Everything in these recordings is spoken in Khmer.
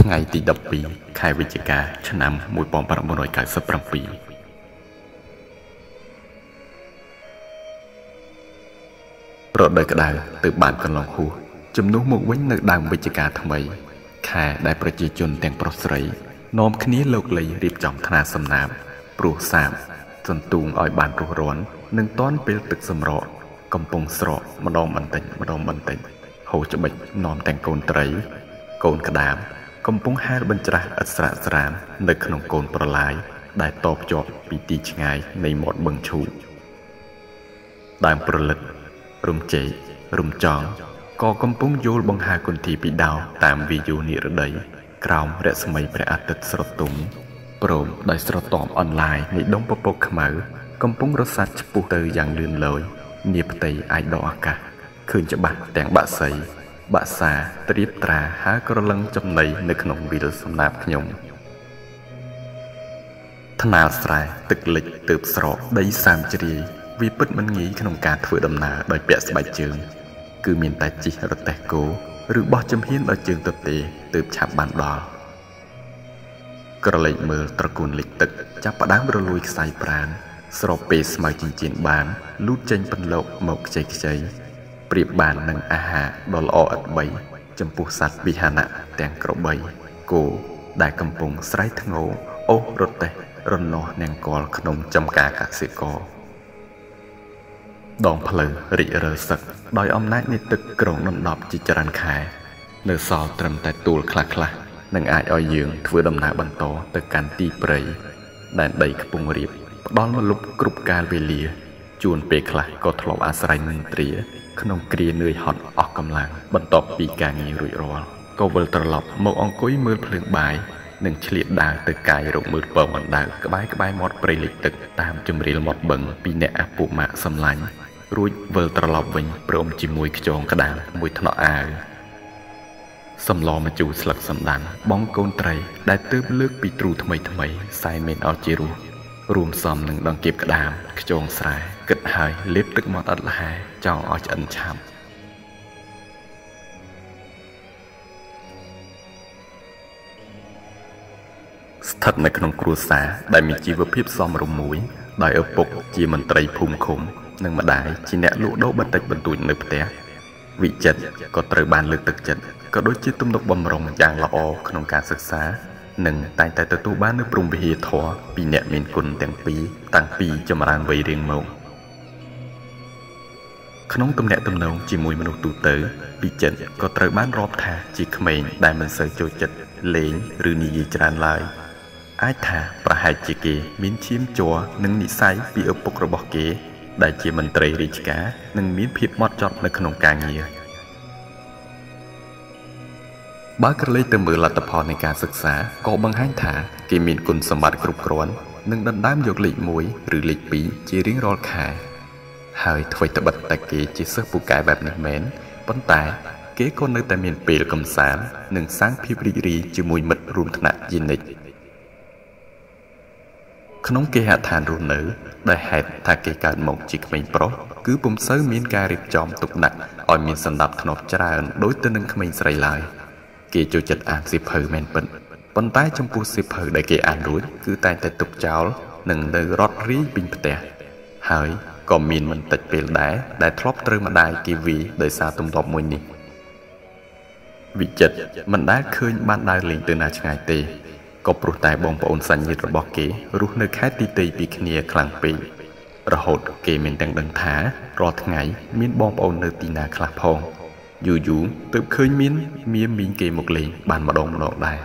ថ្ងៃទី12ខែវិច្ឆិកាឆ្នាំ1997ប្រដៅក្តៅទៅបានកន្លងហួសជំនួសមកវិញនៅដើមវិច្ឆិកាថ្មីខែដែលប្រជាជនទាំងប្រុសស្រីនាំគ្នាលោកលីរៀបចំថ្នាលសំណាបព្រោះសាបសន្ទូងឲ្យបានរស់រាន់នឹងតាន់ពេលទឹកសម្រក់កំពុងស្រកម្ដងបន្តិចហូរច្បិចនាំទាំងកូនត្រីកូនក្តាមកំពុងហែលបញ្ច្រាស់ឥតស្រាកស្រាននៅក្នុងកូនប្រឡាយដែលតបជាប់ពីទីឆ្ងាយនៃមាត់បឹងឈូកដើមប្រលិតរំចេករំចង់ក៏កំពុងយល់បង្ហើរគន្ធីពីដោតាមវិយោនិរដីក្រោមរស្មីព្រះអាទិត្យស្រទុំព្រមដោយស្រទាប់អនឡាញនៃដុំពពកខ្មៅកំពុងរសាត់ឆ្ពុះទៅយ៉ាងលឿនលយនាផ្ទៃអាចដកអាកាសឃើញច្បាស់ទាំងបាក់សីបាក់សាត្រៀបត្រាហើរក្រឡឹងចំណីនៅក្នុងវិលសំណាបខ្ញុំថ្នាលស្រែទឹកលិចទើបស្រកដីសាមជ្រាយវាពិតមិនងាយក្នុងការធ្វើដំណើរដោយពាក់ស្បែកជើងគឺមានតែជិះរទេះគោឬបោះជំហានដោយជើងទទេទើបឆាប់បានដល់ក្រឡេកមើលត្រកូលលិចទឹកចាប់ផ្ដើមរលួយខ្សែប្រាណស្របពេលស្មៅចិញ្ចៀនបានលូតចេញពន្លកមកខ្ចីប្រៀបបាននឹងអាហារដ៏ល្អឥតបីចំពោះសត្វវិហានៈទាំងក្របីគោដែលកំពុងស្រែកធ្ងោអូសរទេះរនាស់នាងកលក្នុងចំការកសិករដងផ្លូវរីករើសឹកដោយអំណាចនៃទឹកក្រុងដណ្ដប់ជាច្រើនខែនៅសល់ត្រឹមតែទួលខ្លះនឹងអាចឲ្យយើងធ្វើដំណើរបន្តទៅកាន់ទីព្រៃដែនដីខ្ពង់រាបផ្ដល់មលុបគ្រប់កាលវេលាជួនពេលខ្លះក៏ធ្លាប់អាស្រ័យមន្ត្រីក្នុងគ្រានឿយហត់អស់កម្លាំងបន្ទាប់ពីការងាររួចរាល់ក៏វិលត្រឡប់មកអង្គុយមើលភ្លើងបាយនិងឆ្លៀតដើរទៅកាយរកមើលពងអណ្ដើកក្បែរមាត់ព្រៃលិចទឹកតាមជម្រាលមាត់បឹងពីអ្នកអពុម៉ាក់សម្លាញ់រួចវិលត្រឡប់វិញព្រមជាមួយខ្យងក្តាមមួយថ្នាក់អាវសំឡម្ជូរស្លឹកសណ្តាន់បងកូនត្រីដែលទើបលើកពីទ្រូថ្មីសែមានអោជារស់រួមសំនឹងដង្កៀបក្តាមខ្យងស្រែគិតហើយលេបទឹកមាត់អត់លហែចង់ឲ្យឆ្អិនឆាប់ស្ថិតនៅក្នុងគ្រួសារដែលមានជីវភាពសមរម្យមួយដោយឪពុកជាមន្ត្រីភូមិឃុំនិងម្ដាយជាអ្នកលក់ដូរបន្តិចបន្តួចនៅផ្ទះវិចិត្រក៏ត្រូវបានលើកទឹកចិត្តក៏ដូចជាទំនុកបម្រុងយ៉ាងល្អក្នុងការសិក្សានិងតែងតែទទួលបាននូវព្រំវិហារធម៌ពីអ្នកមានគុណទាំងពីរតាំងពីចម្រើនវ័យរៀងមកក្នុងទំនាក់ទំនងជាមួយមនុស្សទូទៅវិចិត្រក៏ត្រូវបានរាប់ថាជាក្មេងដែលមិនសូវចូលចិត្តលេងឬនិយាយច្រើនឡើយអាចថាប្រហែលជាគេមានឈាមជ័រនិងនិស្ស័យពីឪពុករបស់គេដែលជាមន្ត្រីរាជការនិងមានភាពហ្មត់ចត់នៅក្នុងការងារបើក្រឡេកទៅមើលលទ្ធផលនៃការសិក្សាក៏បង្ហាញថាគេមានគុណសម្បត្តិគ្រប់គ្រាន់និងដណ្ដើមយកលេខ1ឬលេខ2ជារៀងរាល់ខែហើយអ្វីត្បិតតែគេជាសិស្សពូកែបែបនេះមែនប៉ុន្តែគេក៏នៅតែមានពេលកម្សាន្តនិងសាងភាពរីករាយជាមួយមិត្តរួមថ្នាក់ជានិច្ចក្នុងគេហដ្ឋានរស់នៅដែលហេតុថាគេកើតមកជាក្មេងប្រុសគឺពុំសូវមានការរៀបចំទុកដាក់ឲ្យមានសណ្ដាប់ធ្នាប់ច្រើនដូចទៅនឹងក្មេងស្រីឡើយគេចូលចិត្តអានសៀវភៅមែនពិតប៉ុន្តែចំពោះសៀវភៅដែលគេអានរួចគឺតែងតែទុកចោលនិងនៅរត់រីពេញផ្ទះហើយក៏មានមិនតិចពេលដែរដែលធ្លាប់ត្រូវម្ដាយគេវាយដោយសារទម្លាប់មួយនេះវិចិត្រមិនដែលឃើញបានដើរលេងទៅណាឆ្ងាយទេក៏ព្រោះតែបងប្អូនសញ្ញិតរបស់គេរស់នៅខេត្តទីតីពីគ្នាខ្លាំងពេករហូតគេមានទាំងដឹងថារាល់ថ្ងៃមានបងប្អូននៅទីណាខ្លះផងយូរទើបឃើញមានមីងគេមកលេងបានម្ដងដែរ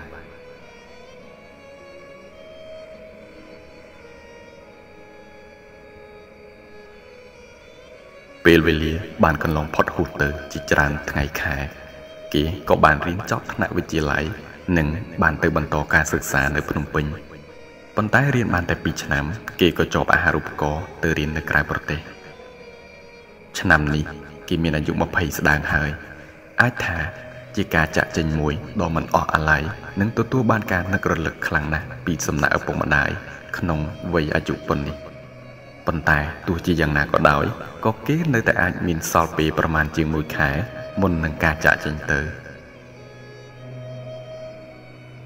ពេលវេលាបានកន្លងផុតហួសទៅជាច្រើនថ្ងៃខែគេក៏បានរៀនចប់ថ្នាក់វិទ្យាល័យនិងបានទៅបន្តការសិក្សានៅភ្នំពេញប៉ុន្តែរៀនបានតែ2ឆ្នាំគេក៏ជាប់អាហារូបករណ៍ទៅរៀននៅក្រៅប្រទេសឆ្នាំនេះគេមានអាយុ20ស្ដើងហើយអាចថាជាការចាក់ចេញមួយដ៏មិនអស់អាល័យនិងទទួលបានការនឹករលឹកខ្លាំងណាស់ពីសំណាក់ឪពុកម្ដាយក្នុងវ័យអាយុប៉ុណ្នេះប៉ុន្តែទោះជាយ៉ាងណាក៏ដោយក៏គេនៅតែអាចមានសល់ពេលប្រមាណជាង1ខែមុននឹងការចាក់ចេញទៅ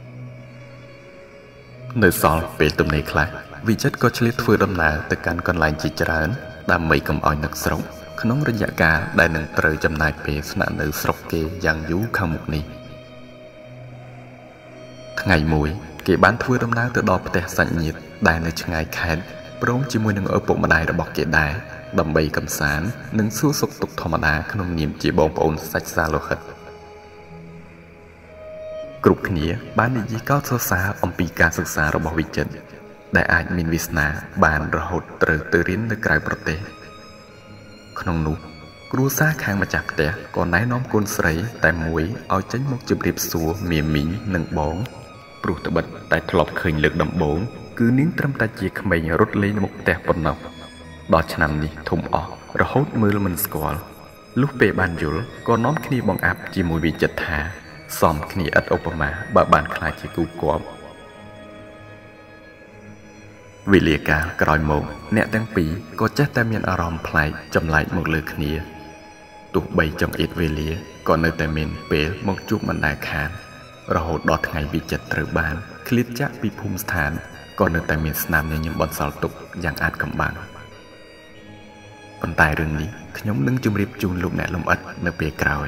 នៅសល់ពេលទំនេរខ្លះវិចិត្រក៏ឆ្លៀតធ្វើដំណើរទៅកាន់កន្លែងជាច្រើនដើម្បីកុំឲ្យនឹកស្រុកក្នុងរយៈកាលដែលនឹងត្រូវចំណាយពេលស្នាក់នៅស្រុកគេយ៉ាងយូរខាងមុខនេះថ្ងៃមួយគេបានធ្វើដំណើរទៅដល់ផ្ទះសាច់ញាតិដែលនៅឆ្ងាយខេត្តព្រមជាមួយនឹងឪពុកម្ដាយរបស់គេដែរដើម្បីកម្សាន្តនិងសួរសុខទុក្ខធម្មតាក្នុងនាមជាបងប្អូនសាច់សាលោហិតគ្រប់គ្នាបាននិយាយកោតសរសើរអំពីការសិក្សារបស់វិចិត្រដែលអាចមានវាសនាបានរហូតត្រូវទៅរៀននៅក្រៅប្រទេសក្នុងនោះគ្រួសារខាងម្ចាស់ផ្ទះក៏ណែនាំកូនស្រីតែមួយឲ្យចេញមកជម្រាបសួរមាមីងនិងបងព្រោះត្បិតតែធ្លាប់ឃើញលើកដំបូងគឺនាងត្រឹមតែជាក្មេងរត់លេងនៅមុខផ្ទះប៉ុណ្ណោះដល់ឆ្នាំនេះធំអស់រហូតមើលមិនស្គាល់លុះពេលបានយល់ក៏នាំគ្នាបង្អាប់ជាមួយវិចិត្រថាសមគ្នាឥតឧបមាបើបានខ្លាចជាគូគប់វេលាកាលក្រោយមកអ្នកទាំងពីរក៏ចេះតែមានអារម្មណ៍ប្លែកចម្លែកមកលើគ្នាទោះបីចង្អៀតវេលាក៏នៅតែមានពេលមកជួបមិនដែលខានរហូតដល់ថ្ងៃវិចិត្រត្រូវបានឃ្លាតចាក់ពីភូមិស្ថានក៏នៅតែមានស្នាមញញឹមបន្សល់ទុកយ៉ាងអាចកំបាំងប៉ុន្តែរឿងនេះខ្ញុំនឹងជម្រាបជូនលោកអ្នកលំអិតនៅពេលក្រោយ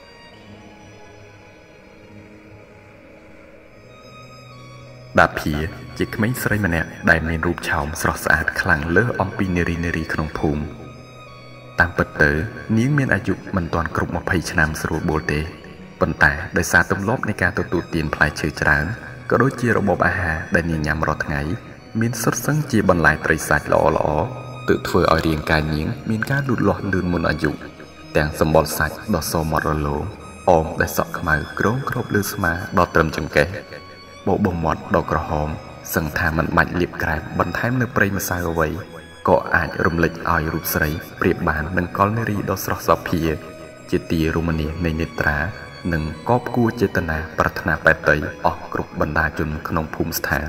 ដាភៀជាក្មេងស្រីម្នាក់ដែលមានរូបឆោមស្រស់ស្អាតខ្លាំងលើសអំពីនារីក្នុងភូមិតាមពិតទៅនាងមានអាយុមិនទាន់គ្រប់20ឆ្នាំស្រួលបួលទេប៉ុន្តែដោយសារទម្លាប់នៃការទទួលទានផ្លែឈើច្រើនក៏ដូចជារបបអាហារដែលនាងញ៉ាំរាល់ថ្ងៃមានសុទ្ធសឹងជាបន្លែត្រីសាច់ល្អទើបធ្វើឲ្យរាងកាយនាងមានការលូតលាស់លឿនមុនអាយុទាំងសម្បុរសាច់ដ៏សមាត់រលោងអមដែលសក់ខ្មៅក្រងគ្របលើស្មាដល់ត្រឹមចង្កេះបបោមាត់ដ៏ក្រហមសឹងថាមិនបាច់លាបក្រែមបន្ថែមនៅប្រេងម្សៅអ្វីក៏អាចរំលេចឲ្យរូបស្រីប្រៀបបាននឹងកលនារីដ៏ស្រស់សោភាជាទីរមនានៃនេត្រានិងកប់គួរចេតនាប្រាថ្នាបែតតីអស់គ្រប់បណ្ដាជនក្នុងភូមិស្ថាន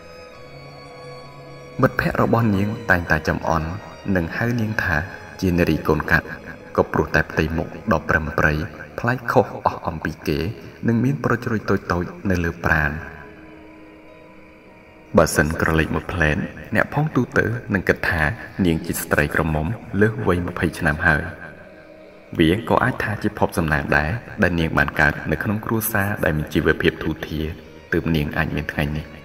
មិត្តភ័ក្តិរបស់នាងតែងតែចំអន់និងហៅនាងថាជានារីកូនកាត់ក៏ព្រោះតែផ្ទៃមុខដ៏ប្រឹមប្រៃប្លែកខុសអស់អំពីគេនិងមានប្រូចជ្រុយតូចៗនៅលើប្រាណបើសិនក្រឡេកមកផ្លែនអ្នកផងទូទៅនឹងគិតថានាងជាស្ត្រីក្រមុំលើសវ័យ20ឆ្នាំហើយវាក៏អាចថាជាភពសំណាងដែរដែលនាងបានកើតនៅក្នុងគ្រួសារដែលមានជីវភាពធូរធារទើបនាងអាចមានថ្ងៃនេះ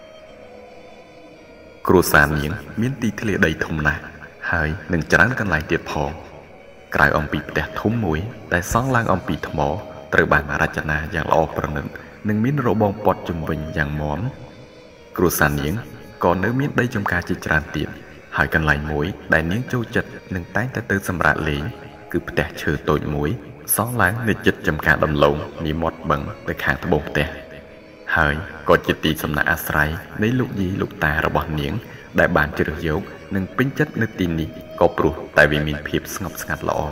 គ្រួសារនាងមានទីធ្លាដីធំណាស់ហើយនឹងច្រើនកន្លែងទៀតផងក្រៅអំពីផ្ទះធំមួយដែលសង់ឡើងអំពីថ្មត្រូវបានរចនាយ៉ាងល្អប្រណិតនិងមានរបងព័ទ្ធជុំវិញយ៉ាងមាំគ្រួសារនាងក៏នៅមានដីចម្ការជាច្រើនទៀតហើយកន្លែងមួយដែលនាងចូលចិត្តនិងតែងតែទៅសម្រាកលេងគឺផ្ទះឈើតូចមួយសង់ឡើងនៅជិតចម្ការដំឡូងនាមាត់បឹងទៅខាងត្បូងផ្ទះហើយក៏ជាទីសំណាក់អាស្រ័យនៃលោកយាយលោកតារបស់នាងដែលបានជ្រើសយកនិងពេញចិត្តនៅទីនេះក៏ព្រោះតែវាមានភាពស្ងប់ស្ងាត់ល្អ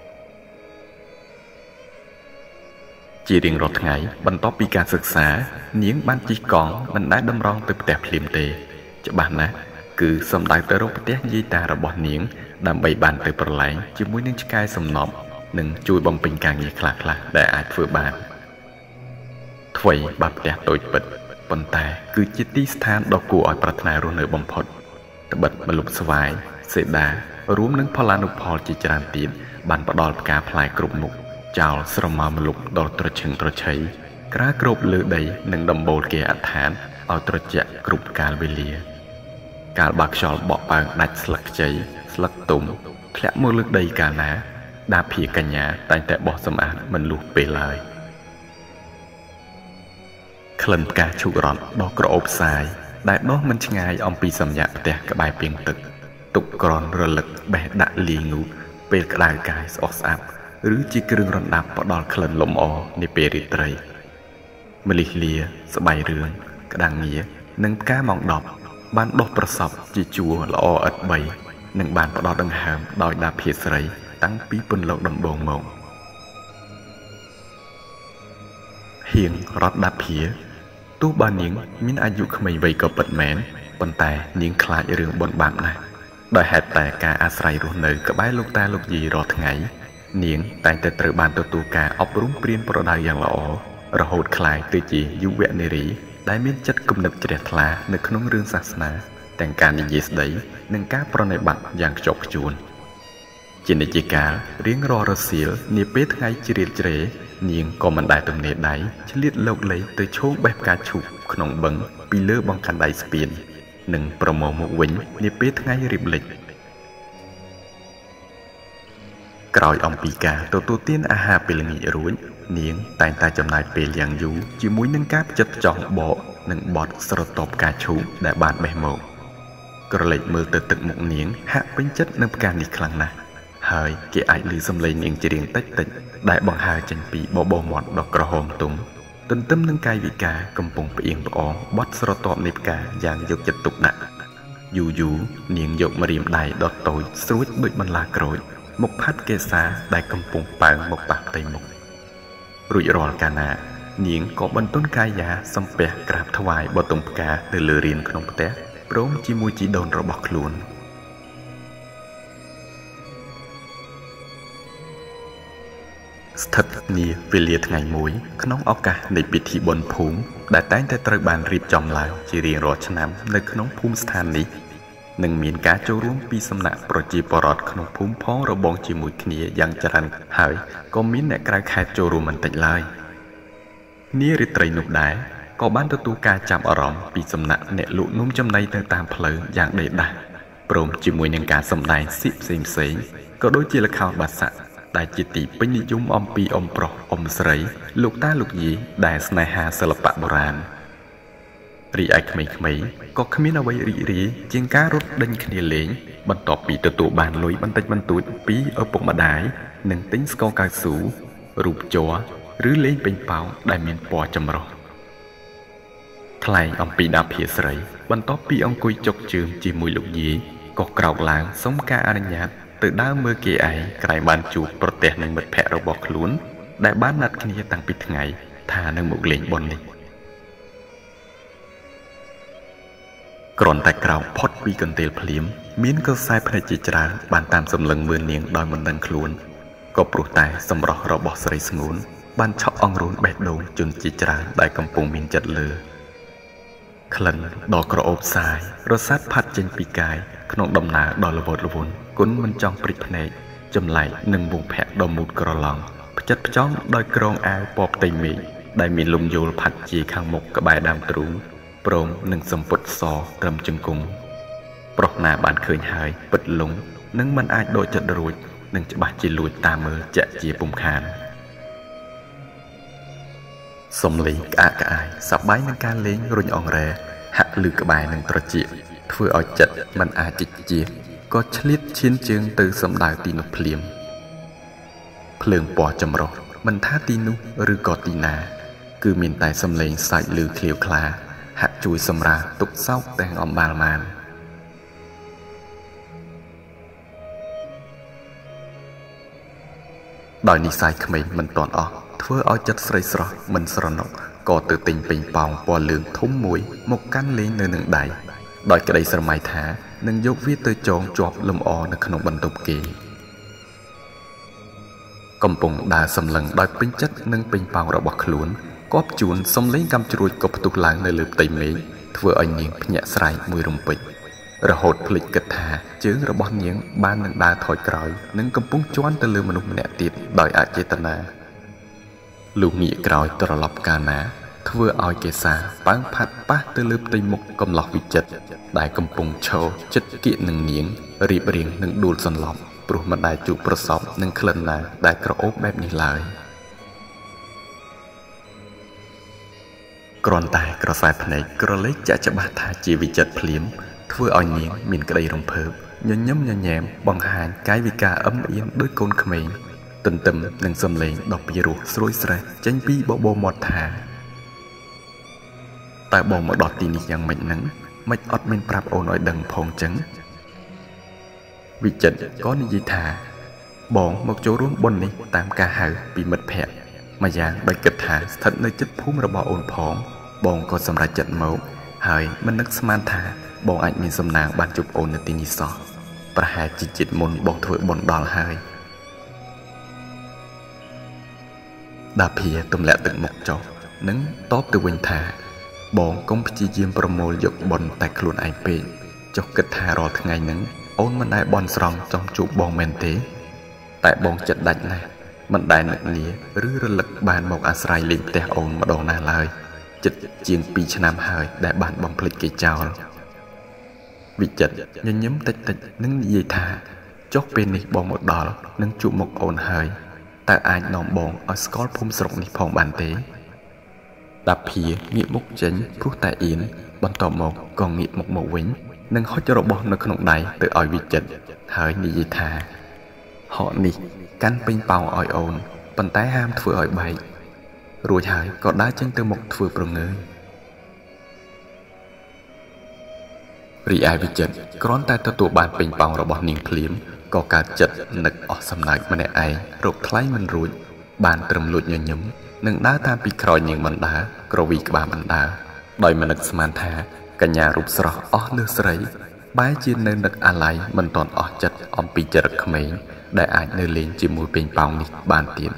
ជារៀងរាល់ថ្ងៃបន្ទាប់ពីការសិក្សានាងបានជិះកង់មិនដែលតម្រង់ទៅផ្ទះភ្លាមទេច្បាស់ណាស់គឺសំដៅទៅរកផ្ទះយាយតារបស់នាងដើម្បីបានទៅប្រឡែងជាមួយនឹងឆ្កែសំណប់និងជួយបំពេញការងារខ្លះៗដែលអាចធ្វើបានថ្វីបើផ្ទះតូចពិតប៉ុន្តែគឺជាទីស្ថានដ៏គួរឲ្យប្រាថ្នារស់នៅបំផុតត្បិតម្លប់ស្វាយសេដារួមនឹងផលានុផលជាច្រើនទៀតបានផ្ដល់ផ្កាផ្លែគ្រប់មុខចោលស្រមោលម្លប់ដល់ត្រឈឹងត្រឈៃក្រាគ្របលើដីនិងដំបូលគេអដ្ឋានឲ្យត្រជាក់គ្រប់កាលវេលាកាលបាក់ខ្យល់បក់ប៉ើងដាច់ស្លឹកខ្ចីស្លឹកទុំធ្លាក់មកលើដីកាលណាដាភីកញ្ញាតែងតែបោះសម្អាតមិនលុះពេលឡើយក្លិនផ្កាឈូករ៉ត់ដ៏ក្រអូបសាយដែលដុះមិនឆ្ងាយអំពីសំយ៉ាក់ផ្ទះក្បែរពាងទឹកទុកក្រនរលឹកបេះដាក់លីងូតពេលក្តៅកាយស្អុះស្អាប់ឬជាគ្រឿងរណ្ដាប់ផ្ដល់ក្លិនលំអនាពេលរាត្រីម្លិះលាស្បៃរឿងក្តាំងងានិងផ្កាម៉ោង10បានដុះប្រសពជាជួរល្អឥតបីនិងបានផ្ដល់ដង្ហើមដោយដាភីស្រីតាំងពីពន្លកដំបូងមកហៀងរត់ដាភីទោះបើនាងមានអាយុក្មេងវ័យក៏ពិតមែនប៉ុន្តែនាងខ្លាចរឿងបនបាបណាស់ដោយហេតុតែការអាស្រ័យរស់នៅក្បែរលោកតាលោកយាយរាល់ថ្ងៃនាងតែងតែត្រូវបានទទួលការអប់រំព្រៀនប្រដៅយ៉ាងល្អរហូតក្លាយទៅជាយុវនារីដែលមានចិត្តគំនិតជ្រះថ្លានៅក្នុងរឿងសាសនាទាំងការនិយាយស្ដីនិងការប្រណិប័តយ៉ាងខ្ជាប់ខ្ជួនជានិច្ចកាលរៀងរាល់រសៀលនាពេលថ្ងៃជ្រាលជ្រេនាងក៏មិនដែលទំនេរដៃឆ្លៀតលោកលៃទៅឈោងបេះផ្កាឈូកក្នុងបឹងពីលើបង្កាន់ដៃស្ពាននិងប្រមូលមកវិញនាពេលថ្ងៃរៀបលិចក្រោយអំពីការទទួលទានអាហារពេលល្ងាចរួចនាងតែងតែចំណាយពេលយ៉ាងយូរជាមួយនឹងការផ្ចិតផ្ចង់បកនិងបត់ស្រទាប់ផ្កាឈូកដែលបានបេះមកក្រឡេកមើលទៅទឹកមុខនាងហាក់ពេញចិត្តនឹងផ្កានេះខ្លាំងណាស់ហើយគេអាចឮសំឡេងនាងច្រៀងតិចៗដែលបង្ហើរចេញពីបបោមាត់ដ៏ក្រហមទុំទន្ទឹមនឹងកាយវិការកំពុងផ្អៀងផ្អងបត់ស្រទាប់នៃផ្កាយ៉ាងយកចិត្តទុកដាក់យូរនាងយកម្រាមដៃដុតតូចស្រួចដូចបន្លាក្រូចមកផាត់កេសាដែលកំពុងប៉ើងមកប៉ះផ្ទៃមុខរួចរាល់កាលណានាងក៏បន្ទន់កាយាសំពះក្រាបថ្វាយបតុងផ្កាទៅលើរៀនក្នុងផ្ទះព្រមជាមួយជីដូនរបស់ខ្លួនស្ថិតនាវេលាថ្ងៃមួយក្នុងឱកាសនៃពិធីបុណ្យភូមិដែលតែងតែត្រូវបានរៀបចំឡើងជារៀងរាល់ឆ្នាំនៅក្នុងភូមិស្ថាននេះនិងមានការចូលរួមពីសំណាក់ប្រជាពលរដ្ឋក្នុងភូមិផងរបងជាមួយគ្នាយ៉ាងច្រើនហើយក៏មានអ្នកក្រៅខេត្តចូលរួមមិនតិចឡើយនារីត្រីនោះដែរក៏បានទទួលការចាប់អារម្មណ៍ពីសំណាក់អ្នកលក់នំចំណីនៅតាមផ្លូវយ៉ាងដេដាស់ព្រមជាមួយនឹងការសម្ដែងសៀកផ្សេងក៏ដូចជាល្ខោនបាសាក់ដែលជាទីពេញនិយមអំពីអ៊ំប្រុសអ៊ំស្រីលោកតាលោកយាយដែលស្នេហាសិល្បៈបុរាណរីឯក្មេងៗក៏គ្មានអ្វីរីករាយជាងការរត់ដេញគ្នាលេងបន្ទាប់ពីទទួលបានលុយបន្តិចបន្តួចពីឪពុកម្ដាយនិងទិញស្ករកៅស៊ូរូបជ័រឬលេងពេញប៉ោងដែលមានពណ៌ចម្រុះថ្លែងអំពីដាភាស្រីបន្ទាប់ពីអង្គុយចុកជើងជាមួយលោកយាយក៏ក្រោកឡើងសុំការអនុញ្ញាតទៅដើរមើលគេឯងក្រែងបានជួបប្រទះនឹងមិត្តភ័ក្តិរបស់ខ្លួនដែលបានណាត់គ្នាតាំងពីថ្ងៃថានឹងមកលេងបុណ្យនេះគ្រាន់តែក្រោកផុតពីកន្ទេលភ្លាមមានក្រសែភ្នែកជាច្រើនបានតាមសម្លឹងមើលនាងដោយមិនដឹងខ្លួនក៏ព្រោះតែសម្រស់របស់ស្រីស្ងួនបានឆក់អង្រួនបេះដូងជនជាច្រើនដែលកំពុងមានចិត្តលើក្លិនដ៏ក្រអូបសាយរសាត់ផាត់ចេញពីកាយក្នុងដំណើរដ៏ល្វត់ល្វន់គុណមិនចង់ព្រិចភ្នែកចម្លែកនឹងវងភ័ក្រដ៏មូតក្រឡង់ផ្ចិតផ្ចង់ដោយក្រងអាវពណ៌ផ្ទៃមេឃដែលមានលំយោលផាត់ជាខាងមុខក្បែរដើមទ្រូងព្រមនឹងសម្ពុតសត្រឹមជង្គង់ប្រុសណាបានឃើញហើយពិតលងនឹងមិនអាចដកចិត្តរួចនឹងច្បាស់ជាលួចតាមមើលចាក់ជាពុំខានសំឡេងក្អាកក្អាយសប្បាយនឹងការលេងរុញអង្រែហាក់ឮក្បែរនឹងត្រចៀកធ្វើឲ្យចិត្តមិនអាចជិះជាក៏ឆ្លៀតឈានជើងទៅសម្ដៅទីនោះភ្លាមភ្លើងពណ៌ចម្រុះមិនថាទីនោះឬក៏ទីណាគឺមានតែសំឡេងសាច់ឮឃ្លាវខ្លាហាក់ជួយសម្រាលទុក្ខសោកទាំងអំបាលម៉ានដោយនិស្ស័យក្មេងមិនទាន់អស់ធ្វើឲ្យចិត្តស្រីស្រស់មិនស្រណុកក៏ទៅទិញពេញប៉ោងពណ៌លឿងធំមួយមកកាន់លេងនៅនឹងដៃដោយក្តីស្រមៃថានឹងយកវាទៅចងជាប់លម្អនៅក្នុងបន្ទប់គេកំពុងដើរសម្លឹងដោយពេញចិត្តនឹងពេញប៉ោងរបស់ខ្លួនគប់ជួនសំឡេងកាំជ្រួចក៏ផ្ទុះឡើងនៅលើផ្ទៃមេឃធ្វើឲ្យនាងភ្ញាក់ស្រែកមួយរំពេចរហូតភ្លេចគិតថាជើងរបស់នាងបាននឹងដើរថយក្រោយនិងកំពុងជន់ទៅលើមនុស្សម្នាក់ទៀតដោយអចេតនាលុះងាកក្រោយត្រឡប់កាលណាធ្វើឲ្យគេសាប៉ើងផាត់ប៉ះទៅលើផ្ទៃមុខកំឡោះវិចិត្រដែលកំពុងឈរចិត្តគៀកនឹងនាងរៀបរៀងនឹងដួលសន្លប់ព្រោះមិនដែលជួបប្រសពនឹងក្លិនណាដែលក្រអូបបែបនេះឡើយគ្រាន់តែក្រសែភ្នែកក្រឡេកចាក់ច្បាស់ថាជាវិចិត្រភ្លាមធ្វើឲ្យនាងមានក្តីរំភើបញញឹមញញែមបង្ហាញកាយវិការអឹមអៀនដោយកូនក្មេងទន្ទឹមនឹងសំឡេងដ៏ពីរោះស្រួយស្រេះចេញពីបបោមាត់ថាតើបងមកដល់ទីនេះយ៉ាងម៉េចហ្នឹងមិនអត់មានប្រាប់អូនឲ្យដឹងផងចឹងវិចិត្រក៏និយាយថាបងមកចូលរួមបុណ្យនេះតាមការហៅពីមិត្តភ័ក្តិម្យ៉ាងដោយគិតថាស្ថិតនៅជិតភូមិរបស់អូនផងបងក៏សម្រេចចិត្តមកហើយមិននឹកស្មានថាបងអាចមានសំណាងបានជួបអូននៅទីនេះសោះប្រហែលជាជាតិមុនបងធ្វើបុណ្យដល់ហើយដាភាទម្លាក់ទឹកមុខចុះនិងតបទៅវិញថាបងកុំព្យាយាមប្រមូលយកបនតែខ្លួនឯងពេកចុះគិតថារាល់ថ្ងៃហ្នឹងអូនមិនដែលបនស្រង់ចង់ជួបបងមែនទេតែបងចិត្តដាច់ណាស់មិនដែលនឹកនាឬរលឹកបានមកអាស្រ័យលេងផ្ទះអូនម្ដងណាឡើយចិត្តជាង2 ឆ្នាំហើយដែលបានបំភ្លេចគេចោលវិចិត្រញញឹមតិចនឹងនិយាយថាចុះពេលនេះបងមកដល់នឹងជួបមុខអូនហើយតើអាចនាំបងឲ្យស្គាល់ភូមិស្រុកនេះផងបានទេតាភាងាកមុខចេញព្រោះតែអៀនបន្ទាប់មកក៏ងាកមុខមកវិញនឹងហុចរបស់នៅក្នុងដៃទៅឲ្យវិចិត្រហើយនិយាយថាហកនេះកាន់ពេញប៉ោងឲ្យអូនប៉ុន្តែហាមធ្វើឲ្យបែករួចហើយក៏ដើរចេញទៅមុខធ្វើប្រងើយរីឯវិចិត្រគ្រាន់តែទទួលបានពេញប៉ោងរបស់នាងភ្លាមក៏កើតចិត្តនឹកអស់សំណើចម្នាក់ឯងរកថ្លៃមិនរួចបានត្រឹមលួចញញឹមនឹងដើរតាមពីក្រោយនាងបណ្ដាក្រវីក្បាលបណ្ដាដោយមិននឹកស្មានថាកញ្ញារូបស្រស់អស់លើស្រីបែរជានៅនឹកអាល័យមិនទាន់អស់ចិត្តអំពីចរិតក្មេងដែលអាចនៅលេងជាមួយពេញប៉ោងនេះបានទៀត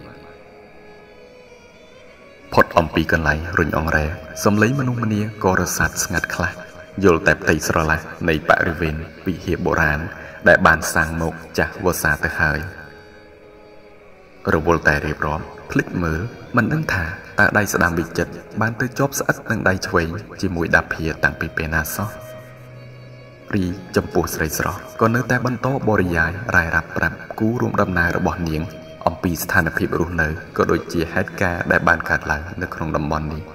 ផុតអំពីកន្លែងរុញអង្រែសំឡេងមនុស្សម្នាក៏រសាត់ស្ងាត់ខ្លះយល់តែផ្ទៃស្រឡះនៃបរិវេណវិហារបុរាណដែលបានសាងមកចាស់វស្សាទៅហើយរវល់តែរៀបរាប់ភ្លេចមើលមិនដឹងថាតើដៃស្ដាំវិចិត្របានទៅជាប់ស្អិតនឹងដៃឆ្វេងជាមួយដាភាតាំងពីពេលណាសោះរីចំពោះស្រីស្រស់ក៏នៅតែបន្តបរិយាយរ៉ាយរ៉ាប់ប្រាប់គូរួមដំណើររបស់នាងអំពីស្ថានភាពរស់នៅក៏ដូចជាហេតុការណ៍ដែលបានកើតឡើងនៅក្នុងតំបន់នេះ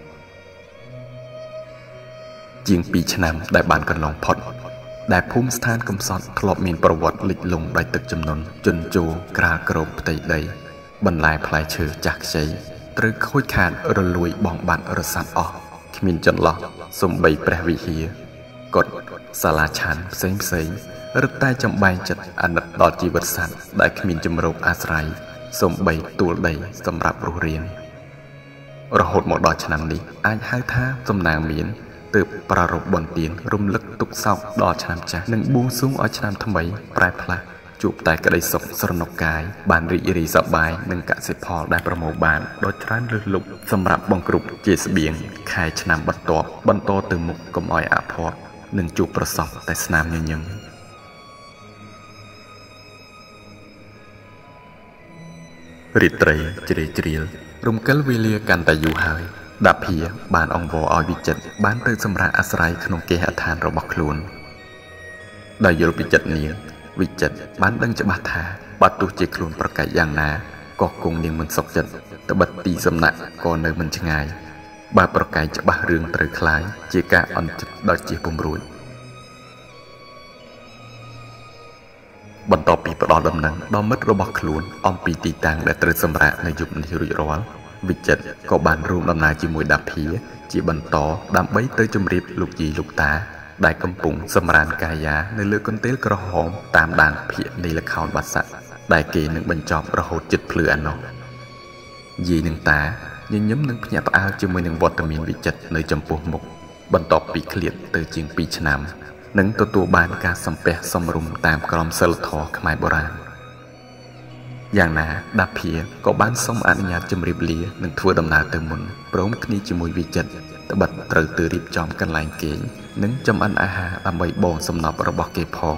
ជាង2 ឆ្នាំដែលបានកន្លងផុតដែលភូមិស្ថានកំសត់ធ្លាប់មានប្រវត្តិលិចលង់ដោយទឹកជំនន់ជន់ជោក្រាលក្រោបផ្ទៃដីបន្លែផ្លែឈើចាស់ខ្ចីត្រូវខូចខាតរលួយបងបាត់រសាត់អស់គ្មានចន្លោះសំបីព្រះវិហារកុដិសាលាឆាន់ផ្សេងរឹតតែចំបែងចិត្តអាណិតដល់ជីវិតសត្វដែលគ្មានជំរកអាស្រ័យសំបីទួលដីសម្រាប់រស់រានរហូតមកដល់ឆ្នាំនេះអាចហៅថាសំណាងមានទើបប្រារព្ធបុណ្យទានរំលឹកទុកសោកដល់ឆ្នាំចាស់និងបួងសួងឲ្យឆ្នាំថ្មីប្រែផ្លាស់ជួបតែក្តីសុខស្រណុកកាយបានរីករាយសប្បាយនឹងកសិផលដែលប្រមូលបានដោយច្រើនលើសលប់សម្រាប់បង្គ្រប់ជាស្បៀងខែឆ្នាំបន្តទៅមុខកុំឲ្យអភ័ព្វនិងជួបប្រសពតែស្នាមញញឹមរាត្រីជ្រេជ្រាលរំកិលវេលាកាន់តែយូរហើយដាភាបានអង្វរឲ្យវិចិត្របានទៅសម្រាប់អាស្រ័យក្នុងគេហដ្ឋានរបស់ខ្លួនដោយយល់ពីចិត្តនាងវិចិត្របានដឹងច្បាស់ថាបើទោះជាខ្លួនប្រកែកយ៉ាងណាក៏គង់នាងមិនសុខចិត្តត្បិតទីសំណាក់ក៏នៅមិនឆ្ងាយបើប្រកែកច្បាស់រឿងត្រូវខ្លាយជាការអន់ចិត្តដល់ជាពុំរួចបន្ទាប់ពីផ្ដល់ដំណឹងដល់មិត្តរបស់ខ្លួនអំពីទីតាំងដែលត្រូវសម្រាកនៅយប់នេះរួចរាល់វិចិត្រក៏បានរួមដំណើរជាមួយដាភាជាបន្តដើម្បីទៅជម្រាបលោកយាយលោកតាដែលកំពុងសម្រានកាយានៅលើកន្ទេលក្រហមតាមដានភាគនៃល្ខោនបាសាក់ដែលគេនឹងបញ្ចប់រហូតជិតភ្លឺអាណោះយាយនឹងតាញញឹមនឹងភ្ញាក់ផ្អើលជាមួយនឹងវត្តមានវិចិត្រនៅចំពោះមុខបន្ទាប់ពីឃ្លាតទៅជាង2 ឆ្នាំនិងទទួលបានការសំពះសំរុំតាមក្រមសីលធម៌ខ្មែរបុរាណយ៉ាងណាដាភាក៏បានសូមអនុញ្ញាតជម្រាបលានិងធ្វើដំណើរទៅមុនព្រមគ្នាជាមួយវិចិត្រត្បិតត្រូវទៅរៀបចំកន្លែងគេងនិងចម្អិនអាហារដើម្បីបងសំណប់របស់គេផង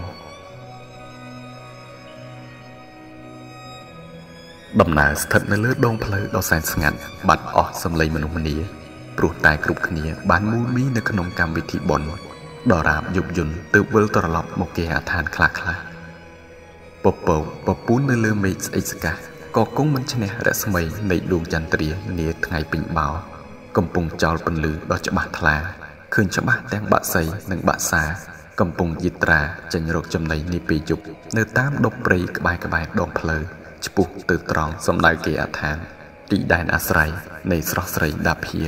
ដំណើរស្ថិតនៅលើដងផ្លូវដ៏សែនស្ងាត់បាត់អស់សំឡេងមនុស្សម្នាព្រោះតែគ្រប់គ្នាបានមូលមីនៅក្នុងកម្មវិធីបុណ្យដរាបយប់យន្តទើបវិលត្រឡប់មកគេហដ្ឋានខ្លះពពូននៅលើមេឃស្អិចស្កះក៏គង់មិនឈ្នះរស្មីនៃដួងចន្ទ្រានាថ្ងៃពេញបោកំពុងចោលពន្លឺដ៏ច្បាស់ថ្លាឃើញច្បាស់ទាំងបាក់សីនិងបាក់សាកំពុងយិត្រាចេញរកចំណីនាពេលយប់នៅតាមដុកព្រៃក្បែរដងផ្លូវឆ្ពោះទៅត្រង់សំដៅគេហដ្ឋានទីដែនអាស្រ័យនៃស្រស់ស្រីដាភា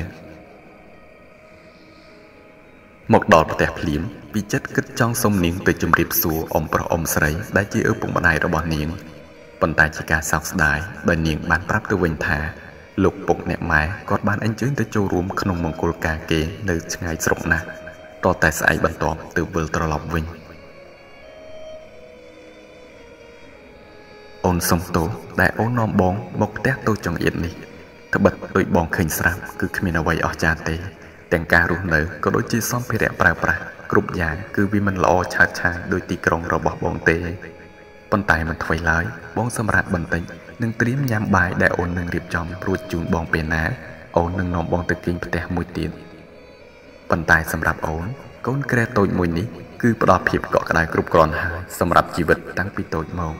មកដល់ផ្ទះភ្លាមវិចិត្រគិតចង់សុំនាងទៅជម្រាបសួរអ៊ំប្រុសអ៊ំស្រីដែលជាឪពុកម្ដាយរបស់នាងប៉ុន្តែជាការសោកស្ដាយដោយនាងបានប្រាប់ទៅវិញថាលោកពុកអ្នកម៉ែគាត់បានអញ្ជើញទៅចូលរួមក្នុងមង្គលការគេនៅឆ្ងាយស្រុកណាស់តតែស្អែកបន្ទាប់ទៅវិលត្រឡប់វិញអូនសុំទោសដែលអូននាំបងមកផ្ទះតូចចង្អៀតនេះត្បិតដោយបងឃើញស្រាប់គឺគ្មានអ្វីអស្ចារ្យទេទាំងការរស់នៅក៏ដូចជាសម្ភារៈប្រើប្រាស់គ្រប់យ៉ាងគឺវាមិនល្អឆើតឆាយដោយទីក្រុងរបស់បងទេប៉ុន្តែមិនថ្មីឡើយបងសម្រាប់បន្តិចនឹងត្រៀមញ៉ាំបាយដែលអូននឹងរៀបចំរួចជូនបងពេលណាអូននឹងនាំបងទៅគេងផ្ទះមួយទៀតប៉ុន្តែសម្រាប់អូនកូនក្រែតូចមួយនេះគឺផ្ដល់ភាពកក់ក្ដៅគ្រប់គ្រាន់ហើយសម្រាប់ជីវិតតាំងពីតូចមក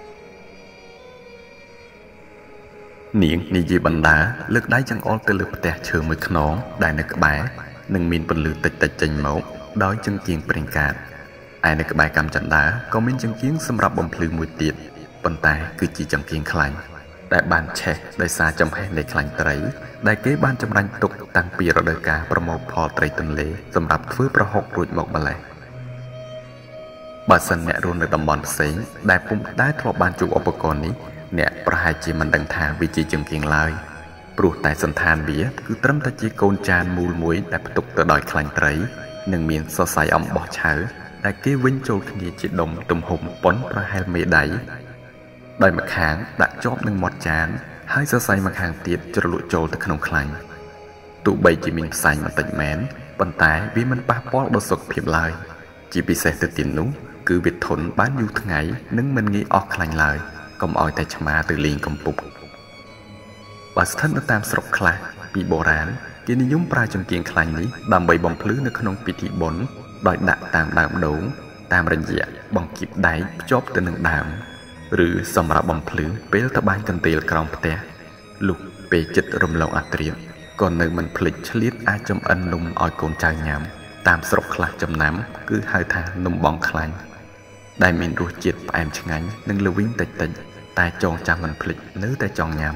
នាងនិយាយបណ្ដាលើកដៃចង្អុលទៅលើផ្ទះឈើមួយខ្នងដែលនៅក្បែរនឹងមានពន្លឺតិចចេញមកដោយចង្កៀងប្រេងកាតឯនៅក្បែរកម្មចន្ទាក៏មានចង្កៀងសម្រាប់បំភ្លឺមួយទៀតប៉ុន្តែគឺជាចង្កៀងខ្លាញ់ដែលបានឆេះដោយសារចំហេះនៃខ្លាញ់ត្រីដែលគេបានចម្រាញ់ទុកតាំងពីរដូវកាលប្រមូលផលត្រីទន្លេសម្រាប់ធ្វើប្រហុករួចមកម្ល៉េះបើសិនអ្នករស់នៅតំបន់ផ្សេងដែលពុំដែលធ្លាប់បានជួបឧបករណ៍នេះអ្នកប្រហែលជាមិនដឹងថាវាជាចង្កៀងឡើយព្រោះតែសន្តានវាគឺត្រឹមតែជាកូនចានមូលមួយដែលផ្ទុកទៅដោយខ្លាញ់ត្រីនិងមានសរសៃអំបោះឆៅដែលគេវិញចូលគ្នាជាដុំទំហំប៉ុនប្រហែលមេដៃដោយម្ខាងដាក់ជាប់នឹងមាត់ចានហើយសរសៃម្ខាងទៀតជ្រលក់ចូលទៅក្នុងខ្លាញ់ទោះបីជាមានផ្សែងបន្តិចមែនប៉ុន្តែវាមិនប៉ះពាល់ដល់សុខភាពឡើយជាពិសេសទៅទៀតនោះគឺវាធន់បានយូរថ្ងៃនិងមិនងាយអស់ខ្លាញ់ឡើយកុំឲ្យតែឆ្មាទៅលេងកំពុកបើស្ថិតនៅតាមស្រុកខ្លះពីបុរាណគេនិយមប្រើចង្កៀងខ្លាញ់នេះដើម្បីបំភ្លឺនៅក្នុងពិធីបុណ្យដោយដាក់តាមដើមដូងតាមរយៈបង្គីបដែកភ្ជាប់ទៅនឹងដើមឬសម្រាប់បំភ្លឺពេលត្បាញកន្ទេលក្រោមផ្ទះលុះពេលចិត្តរំលងអត្រាក៏នៅមិនភ្លេចឆ្លៀតអាចចំអិននំឲ្យកូនចៅញ៉ាំតាមស្រុកខ្លះចំណាំគឺហៅថានំបងខ្លាញ់ដែលមានរសជាតិផ្អែមឆ្ងាញ់និងល្វីងតិចៗតែចងចាំមិនភ្លេចនៅតែចង់ញ៉ាំ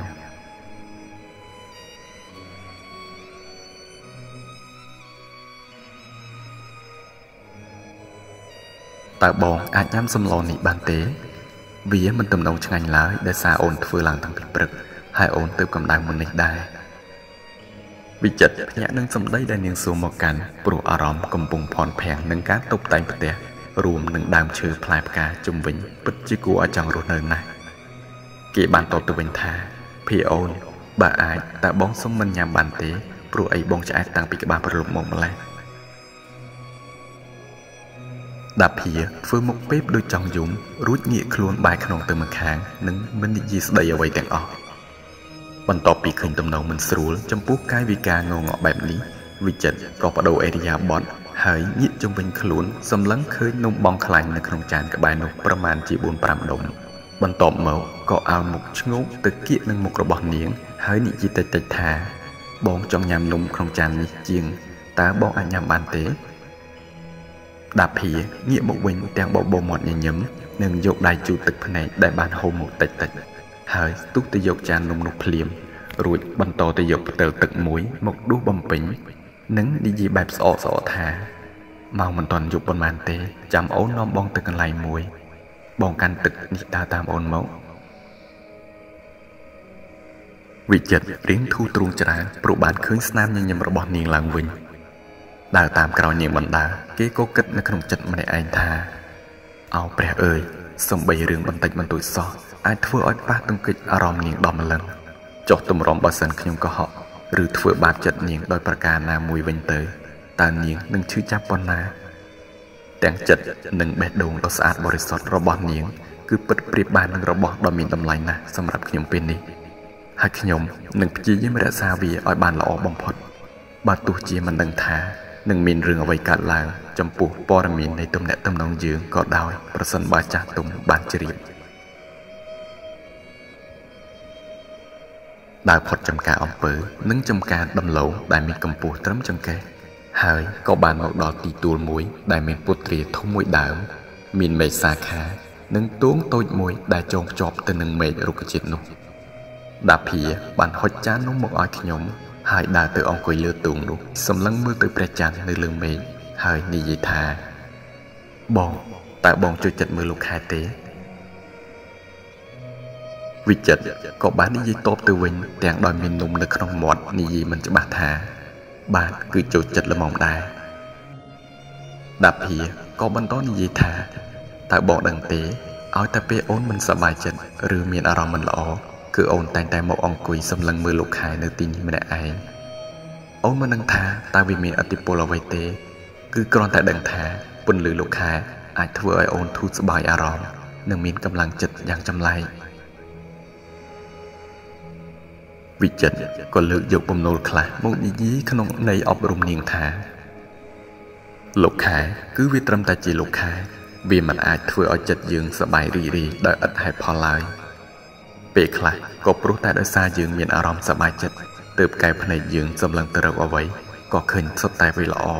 តើបងអាចញ៉ាំសម្លនេះបានទេវាមិនទំនងឆ្ងាញ់ឡើយដោយសារអូនធ្វើឡើងតាំងពីព្រឹកហើយអូនទៅកម្ដៅមុននេះដែរវិចិត្រភ្ញាក់នឹងសម្ដីដែលនាងសួរមកកាន់ព្រោះអារម្មណ៍កំពុងផនភាំងនឹងការតុបតែងផ្ទះរួមនឹងដើមឈើផ្លែផ្កាជុំវិញពិតជាគួរឲ្យចង់រស់នៅណាស់គេបានតបទៅវិញថាភីអូនបើអាចតើបងសុំមិនញ៉ាំបានទេព្រោះអីបងឆ្អែតតាំងពីក្បាលប្រលប់មកម្ល៉េះដាភីធ្វើមុខពេបដូចចង់យំរួចងាកខ្លួនបែរខ្នងទៅម្ខាងនិងមិននិយាយស្ដីអ្វីទាំងអស់បន្ទាប់ពីឃើញទំនងមិនស្រួលចំពោះកាយវិការងងក់បែបនេះវិចិត្រក៏បដូរអេរិយាបថហើយងាកជុំវិញខ្លួនសម្លឹងឃើញនំបងខ្លាញ់នៅក្នុងចានក្បែរនោះប្រមាណជា 4-5 ដុំបន្ទាប់មកក៏ឲ្យមុខឆ្ងោកទៅគៀកនឹងមុខរបស់នាងហើយនិយាយតិចៗថាបងចង់ញ៉ាំនំក្នុងចាននេះជាងតើបងអាចញ៉ាំបានទេដាភីងាកមកវិញទាំងបបោមាត់ញញឹមនិងយកដៃជូតទឹកភ្នែកដែលបានហូរមកតិចៗហើយស្ទុះទៅយកចាននំនោះភ្លាមរួចបន្តទៅយកផ្តិលទឹកមួយមកដួសបំពេញនិងនិយាយបែបស្អកថាមកមិនទាន់យប់ប៉ុន្មានទេចាំអូននាំបងទៅកន្លែងមួយបងកាន់ទឹកនេះដើរតាមអូនមកវិចិត្ររៀងធូរទ្រូងច្រើនព្រោះបានឃើញស្នាមញញឹមរបស់នាងឡើងវិញដើរតាមក្រោយនាងបណ្ដាគេក៏គិតនៅក្នុងចិត្តម្នាក់ឯងថាអោព្រះអើយសំបីរឿងបន្តិចបន្តួចសោះអាចធ្វើឲ្យប៉ះទង្គិចអារម្មណ៍នាងដល់ម្លឹងចុះទម្រាំបើសិនខ្ញុំកុហកឬធ្វើបាបចិត្តនាងដោយប្រការណាមួយវិញទៅតើនាងនឹងឈឺចាប់ប៉ុណ្ណាទាំងចិត្តនិងបេះដូងដ៏ស្អាតបរិសុទ្ធរបស់នាងគឺពិតប្រៀបបាននឹងរបស់ដ៏មានតម្លៃណាស់សម្រាប់ខ្ញុំពេលនេះហើយខ្ញុំនឹងព្យាយាមរក្សាវាឲ្យបានល្អបំផុតបើទោះជាមិនដឹងថានឹងមានរឿងអ្វីកើតឡើងចំពោះព័ត៌មាននៃទំនាក់ទំនងយើងក៏ដោយប្រសិនបើចាស់ទុំបានជ្រាបដើរផុតចំការអំពើនិងចំការដំឡូងដែលមានកម្ពស់ត្រឹមចង្កេះហើយក៏បានមកដល់ទីទួលមួយដែលមានពុទ្រាធំមួយដើមមានមេឃសាខានិងទួងតូចមួយដែលចងភ្ជាប់ទៅនឹងមេឃរុក្ខជាតិនោះដាភីបានហុចចាននោះមកឲ្យខ្ញុំហើយដើរទៅអង្គុយលើទួងនោះសម្លឹងមើលទៅព្រះច័ន្ទនៅលើមេឃហើយនិយាយថាបងតើបងជួយចិត្តមើលលោកខែទេវិចិត្រក៏បាននិយាយតបទៅវិញទាំងដោយមាននំនៅក្នុងមាត់និយាយមិនច្បាស់ថាបាទគឺចូលចិត្តល្មមដែរដាភីក៏បន្តនិយាយថាតើបងដឹងទេឲ្យតែពេលអូនមិនសប្បាយចិត្តឬមានអារម្មណ៍មិនល្អគឺអូនតែងតែមកអង្គុយសម្លឹងមើលលោកខែនៅទីនេះម្នាក់ឯងអូនមិននឹងថាតើវាមានអតិពលអ្វីទេគឺគ្រាន់តែដឹងថាពន្លឺលោកខែអាចធ្វើឲ្យអូនធូរស្បើយអារម្មណ៍និងមានកម្លាំងចិត្តយ៉ាងចម្លែកវិចិត្រក៏លើកយកបំណុលខ្លះមកនិយាយក្នុងន័យអប់រំនាងថាលោកខែគឺវាត្រឹមតែជាលោកខែវាមិនអាចធ្វើឲ្យចិត្តយើងសប្បាយរីករាយដោយឥតហេតុផលឡើយពេលខ្លះក៏ព្រោះតែដោយសារយើងមានអារម្មណ៍សប្បាយចិត្តទើបកែភ្នែកយើងសម្លឹងទៅរកអ្វីក៏ឃើញសុទ្ធតែវាល្អ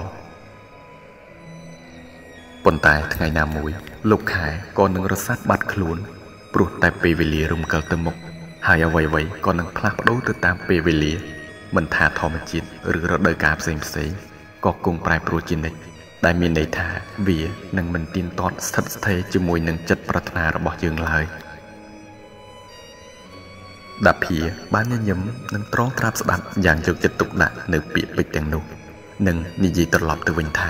ប៉ុន្តែថ្ងៃណាមួយលោកខែក៏នឹងរសាត់បាត់ខ្លួនព្រោះតែពេលវេលារំកិលទៅមុខហើយអ្វីៗក៏នឹងផ្លាស់ប្ដូរទៅតាមពេលវេលាមិនថាធម្មជាតិឬរដូវកាលផ្សេងក៏គង់ប្រែប្រួលជានិច្ចដែលមានន័យថាវានឹងមិនទៀងទាត់ស្ថិតស្ថេរជាមួយនឹងចិត្តប្រាថ្នារបស់យើងឡើយដាភីបានញញឹមនិងត្រង់ត្រាប់ស្ដាប់យ៉ាងយកចិត្តទុកដាក់នៅពាក្យពេចន៍ទាំងនោះនិងនិយាយត្រឡប់ទៅវិញថា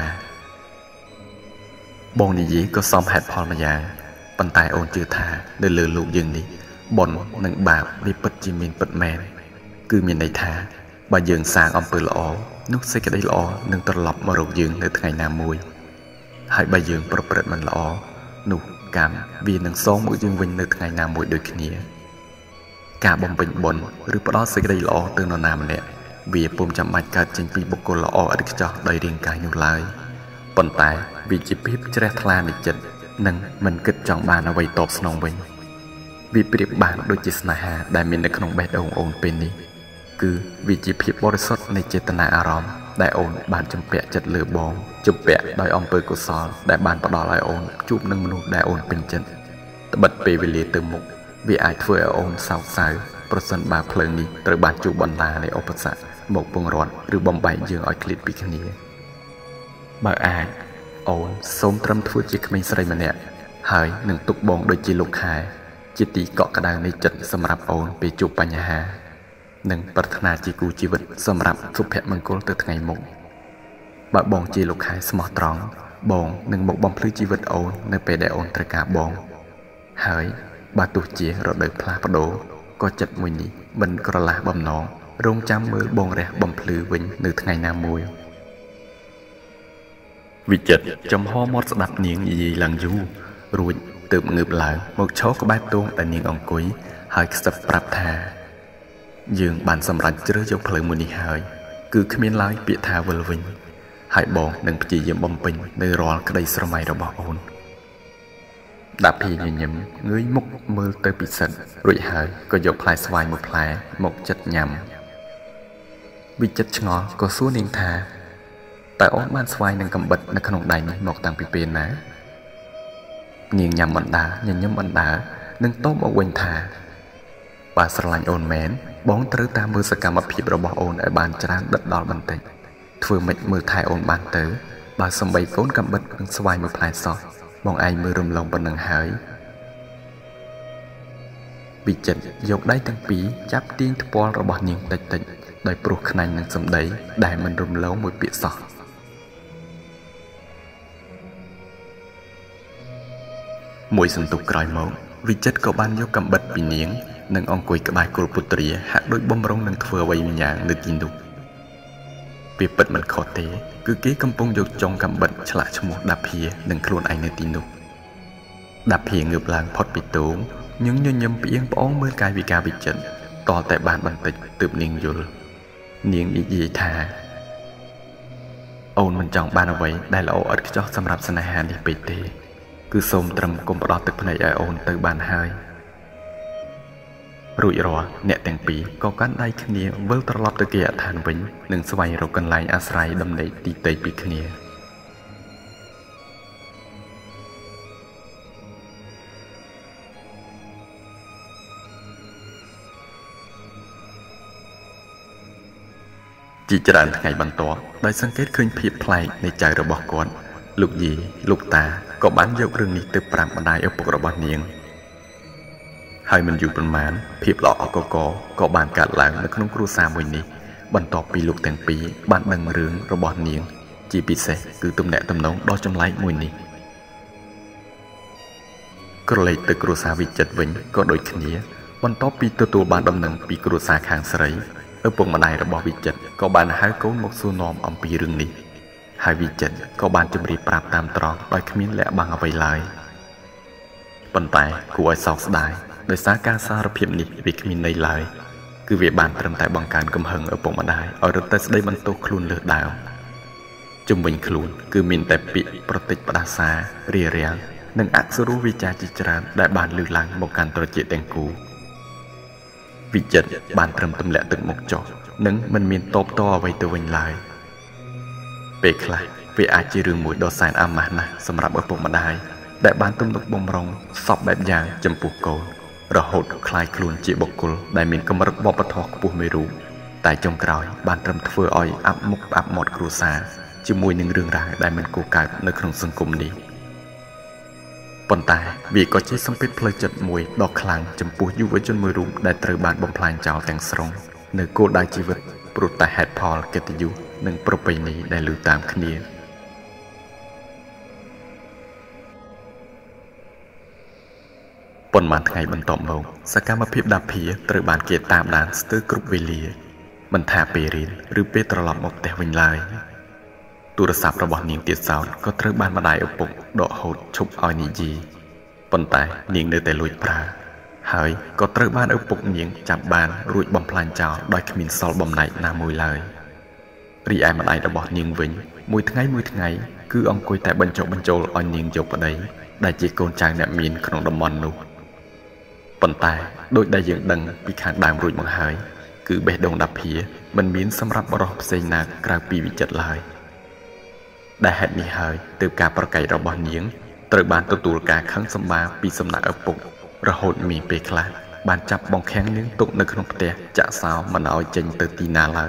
បងនិយាយក៏សមហេតុផលម្យ៉ាងប៉ុន្តែអូនជឿថានៅលើលោកយើងនេះបុណ្យនិងបាបវាពិតជាមានពិតមែនគឺមានន័យថាបើយើងសាងអំពើល្អនោះសេចក្តីល្អនឹងត្រឡប់មករកយើងនៅថ្ងៃណាមួយហើយបើយើងប្រព្រឹត្តមិនល្អនោះកម្មវានឹងសងមកយើងវិញនៅថ្ងៃណាមួយដូចគ្នាការបំពេញបុណ្យឬផ្ដល់សេចក្តីល្អទៅនរណាម្នាក់វាពុំចាំបាច់កើតចេញពីបុគ្គលល្អឥតខ្ចោះដោយរាងកាយនោះឡើយប៉ុន្តែវាជាភាពជ្រះថ្លានៃចិត្តនិងមិនគិតចង់បានអ្វីតបស្នងវិញវាប្រៀបបានដូចជាស្នេហាដែលមាននៅក្នុងបេះដូងអូនពេលនេះគឺវាជាភាពបរិសុទ្ធនៃចេតនាអារម្មណ៍ដែលអូនបានជំពាក់ចិត្តលើបងជំពាក់ដោយអំពើកុសលដែលបានផ្ដល់ឲ្យអូនជួបនឹងមនុស្សដែលអូនពេញចិត្តត្បិតពេលវេលាទៅមុខវាអាចធ្វើឲ្យអូនសោកសៅប្រសិនបើភ្លើងនេះត្រូវបានជួបបណ្ដានៃឧបសគ្គមកពង្រត់ឬបំបែកយើងឲ្យឃ្លាតពីគ្នាបើអាចអូនសូមត្រឹមធ្វើជាក្មេងស្រីម្នាក់ហើយនឹងទុកបងដូចជាលោកខែជាទីកក់ក្ដៅនៃចិត្តសម្រាប់អូនពេលជួបបញ្ហានិងប្រាថ្នាជាគូជីវិតសម្រាប់សុភមង្គលទៅថ្ងៃមុខបើបងជាលោកខែស្មោះត្រង់បងនឹងមកបំភ្លឺជីវិតអូននៅពេលដែលអូនត្រូវការបងហើយបើទោះជារដូវផ្លាស់ប្ដូរក៏ចិត្តមួយនេះមិនក្រឡាស់បំណងរងចាំមើលបងរះបំភ្លឺវិញនៅថ្ងៃណាមួយវិចិត្រចំហមាត់ស្ដាប់នាងនិយាយឡើងយូររួចទើបងើបឡើងមកឈរក្បែរទងដែលនាងអង្គុយហើយខ្សឹបប្រាប់ថាយើងបានសម្រេចជ្រើសយកផ្លូវមួយនេះហើយគឺគ្មានឡើយពាក្យថាវិលវិញហើយបងនឹងព្យាយាមបំពេញនៅរាល់ក្តីស្រមៃរបស់អូនដាភីញញឹមងើយមុខមើលទៅពិសិដ្ឋរួចហើយក៏យកផ្លែស្វាយមួយផ្លែមកចិតញ៉ាំវិចិត្រឆ្ងល់ក៏សួរនាងថាតើអូនបានស្វាយនឹងកំបិតនៅក្នុងដៃនេះមកតាំងពីពេលណានាងញ៉ាំបណ្ដាញញឹមបណ្ដានិងតបមកវិញថាបើស្រឡាញ់អូនមែនបងត្រូវតាមមើលសកម្មភាពរបស់អូនឲ្យបានច្រើនដិតដល់បន្តិចធ្វើម៉េចមើលថែអូនបានទៅបើសំបីកូនកំបិតនឹងស្វាយមួយផ្លែសោះបងឯងមើលរំលងប៉ុណ្ណឹងហើយវិចិត្រយកដៃទាំងពីរចាប់ទាញថ្ពាល់របស់នាងតិចដោយព្រោះខ្នាញ់នឹងសម្ដីដែលមិនរំលងមួយពាក្យសោះមួយសន្ទុះក្រោយមកវិចិត្រក៏បានយកកំបិតពីនាងនិងអង្គុយក្បែរគុលពុត្រាហាក់ដូចបំរុងនឹងធ្វើអ្វីម្យ៉ាងនៅទីនោះវាពិតមិនខុសទេគឺគេកំពុងយកចុងកំបិតឆ្លាក់ឈ្មោះដាភីនឹងខ្លួនឯងនៅទីនោះដាភីងើបឡើងផុតពីទងញញញឹមផ្អៀងប្អងមើលកាយវិការវិចិត្រតតែបានបន្តិចទើបនាងយល់នាងនិយាយថាអូនមិនចង់បានអ្វីដែលល្អឥតខ្ចោះសម្រាប់ស្នេហានេះពេកទេគឺសូមត្រឹមកុំផ្ដោតទឹកភ្នែកឲ្យអូនទៅបានហើយរួចរាល់អ្នកទាំងពីរក៏កាន់ដៃគ្នាវិលត្រឡប់ទៅគេអឋានវិញនិងស្វែងរកកន្លែងអាស្រ័យដំណេកទីតីពីគ្នាជាច្រើនថ្ងៃបន្ទាប់ដោយសង្កេតឃើញភាពប្លែកនៃចៅរបស់គាត់លោកយាយលោកតាក៏បានយករឿងនេះទៅប្រាប់ម្ដាយឪពុករបស់នាងហើយមិនយូរប៉ុន្មានភាពល្អកកក៏បានកើតឡើងនៅក្នុងគ្រួសារមួយនេះបន្ទាប់ពីលោកទាំងពីរបានដឹងរឿងរបស់នាងជាពិសេសគឺទំនាក់ទំនងដ៏ចម្លែកមួយនេះក្រឡេកទៅគ្រួសារវិចិត្រវិញក៏ដូចគ្នាបន្ទាប់ពីទទួលបានដំណឹងពីគ្រួសារខាងស្រីឪពុកម្ដាយរបស់វិចិត្រក៏បានហៅកូនមកសួរនាំអំពីរឿងនេះហើយវិចិត្រក៏បានជម្រាបប្រាប់តាមត្រង់ដោយគ្មានលាក់បាំងអ្វីឡើយប៉ុន្តែគួរឲ្យសោកស្ដាយដោយសារការសារភាពនេះវាគ្មានន័យឡើយគឺវាបានត្រឹមតែបង្កើនកំហឹងឪពុកម្ដាយឲ្យរត់ទៅស្ដីបន្ទោសខ្លួនលើសដើមជំវិញខ្លួនគឺមានតែពាក្យប្រតិចផ្ដាសារារាំងនិងអសុរោះវិចារជាច្រើនដែលបានលើកឡើងមកកាន់ត្រចៀកទាំងគូវិចិត្របានត្រឹមទម្លាក់ទឹកមុខចុះនិងមិនមានតបតអ្វីទៅវិញឡើយពេលខ្លះវាអាចជារឿងមួយដ៏សែនអាម៉ាស់ណាស់សម្រាប់ឪពុកម្ដាយដែលបានទំនុកបំរុងសពបែបយ៉ាងចំពោះកូនរហូតคล้ายខ្លួនជាបុគ្គលដែលមានកម្រិតវប្បធម៌ខ្ពស់មួយរូបតែចុងក្រោយបានត្រឹមធ្វើឲ្យអាប់មុខអាប់មាត់គ្រួសារជាមួយនឹងរឿងរ៉ាវដែលមិនគួរកើតនៅក្នុងសង្គមនេះប៉ុន្តែវាក៏ជាសម្ពាធផ្លូវចិត្តមួយដ៏ខ្លាំងចំពោះយុវជនមួយរូបដែលត្រូវបានបំផ្លាញចោលទាំងស្រុងនៅគោលដៅជីវិតព្រោះតែហេតុផលកិត្តិយសនិងប្រពៃណីដែលលើតាមគ្នាប៉ុន្មានថ្ងៃបន្ទាប់មកសកម្មភាពដាភាត្រូវបានគេតាមដានស្ទើរគ្រប់វេលាមិនថាពេលរៀនឬពេលត្រឡប់មកផ្ទះវិញឡើយទូរស័ព្ទរបស់នាងទៀតសោតក៏ត្រូវបានម្ដាយឪពុកដកហូតឈប់ឲ្យនិយាយប៉ុន្តែនាងនៅតែលួចប្រើហើយក៏ត្រូវបានឪពុកនាងចាប់បានរួចបំផ្លាញចោលដោយគ្មានសល់បំណែកណាមួយឡើយរីឯម្ដាយរបស់នាងវិញមួយថ្ងៃគឺអង្គុយតែបញ្ចុះបញ្ចូលឲ្យនាងយកប្តីដែលជាកូនចៅអ្នកមានក្នុងតំបន់នោះប៉ុន្តែដោយដែលយើងដឹងពីខាងដើមរួចមកហើយគឺបេះដូងដាភាមិនមានសម្រាប់បរិសុទ្ធផ្សេងណាក្រៅពីវិចិត្រឡើយដែលហេតុនេះហើយទើបការប្រកែករបស់នាងត្រូវបានទទួលការខឹងសម្បារពីសំណាក់ឪពុករហូតមានពេលខ្លះបានចាប់បង្ខាំងនាងទុកនៅក្នុងផ្ទះចាក់សោមិនឲ្យចេញទៅទីណាឡើយ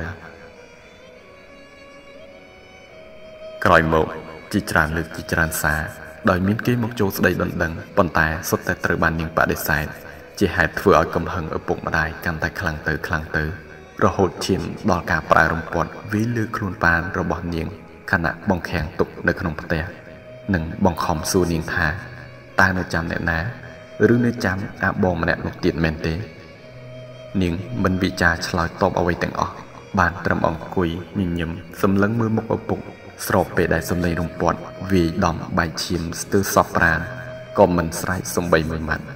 ក្រោយមកជាច្រើនលើកជាច្រើនសារដោយមានគេមកចូលស្ដីដណ្ដឹងប៉ុន្តែសុទ្ធតែត្រូវបាននាងបដិសេធជាហេតុធ្វើឲ្យកំហឹងឪពុកម្ដាយកាន់តែខ្លាំងទៅរហូតឈានដល់ការប្រើរំពាត់វាលើខ្លួនប៉ានរបស់នាងខណៈបង្ខាំងទុកនៅក្នុងផ្ទះនិងបង្ខំសួរនាងថាតើនៅចាំអ្នកណាឬនៅចាំអាបងម្នាក់នោះទៀតមែនទេនាងមិនវិចារឆ្លើយតបអ្វីទាំងអស់បានត្រឹមអង្គុយញញឹមសម្លឹងមើលមុខឪពុកស្របពេលដែលសំឡេងរំពាត់វាយដំបែកឈាមស្ទើរសពប្រាណក៏មិនស្រែកសំបីមួយម៉ាត់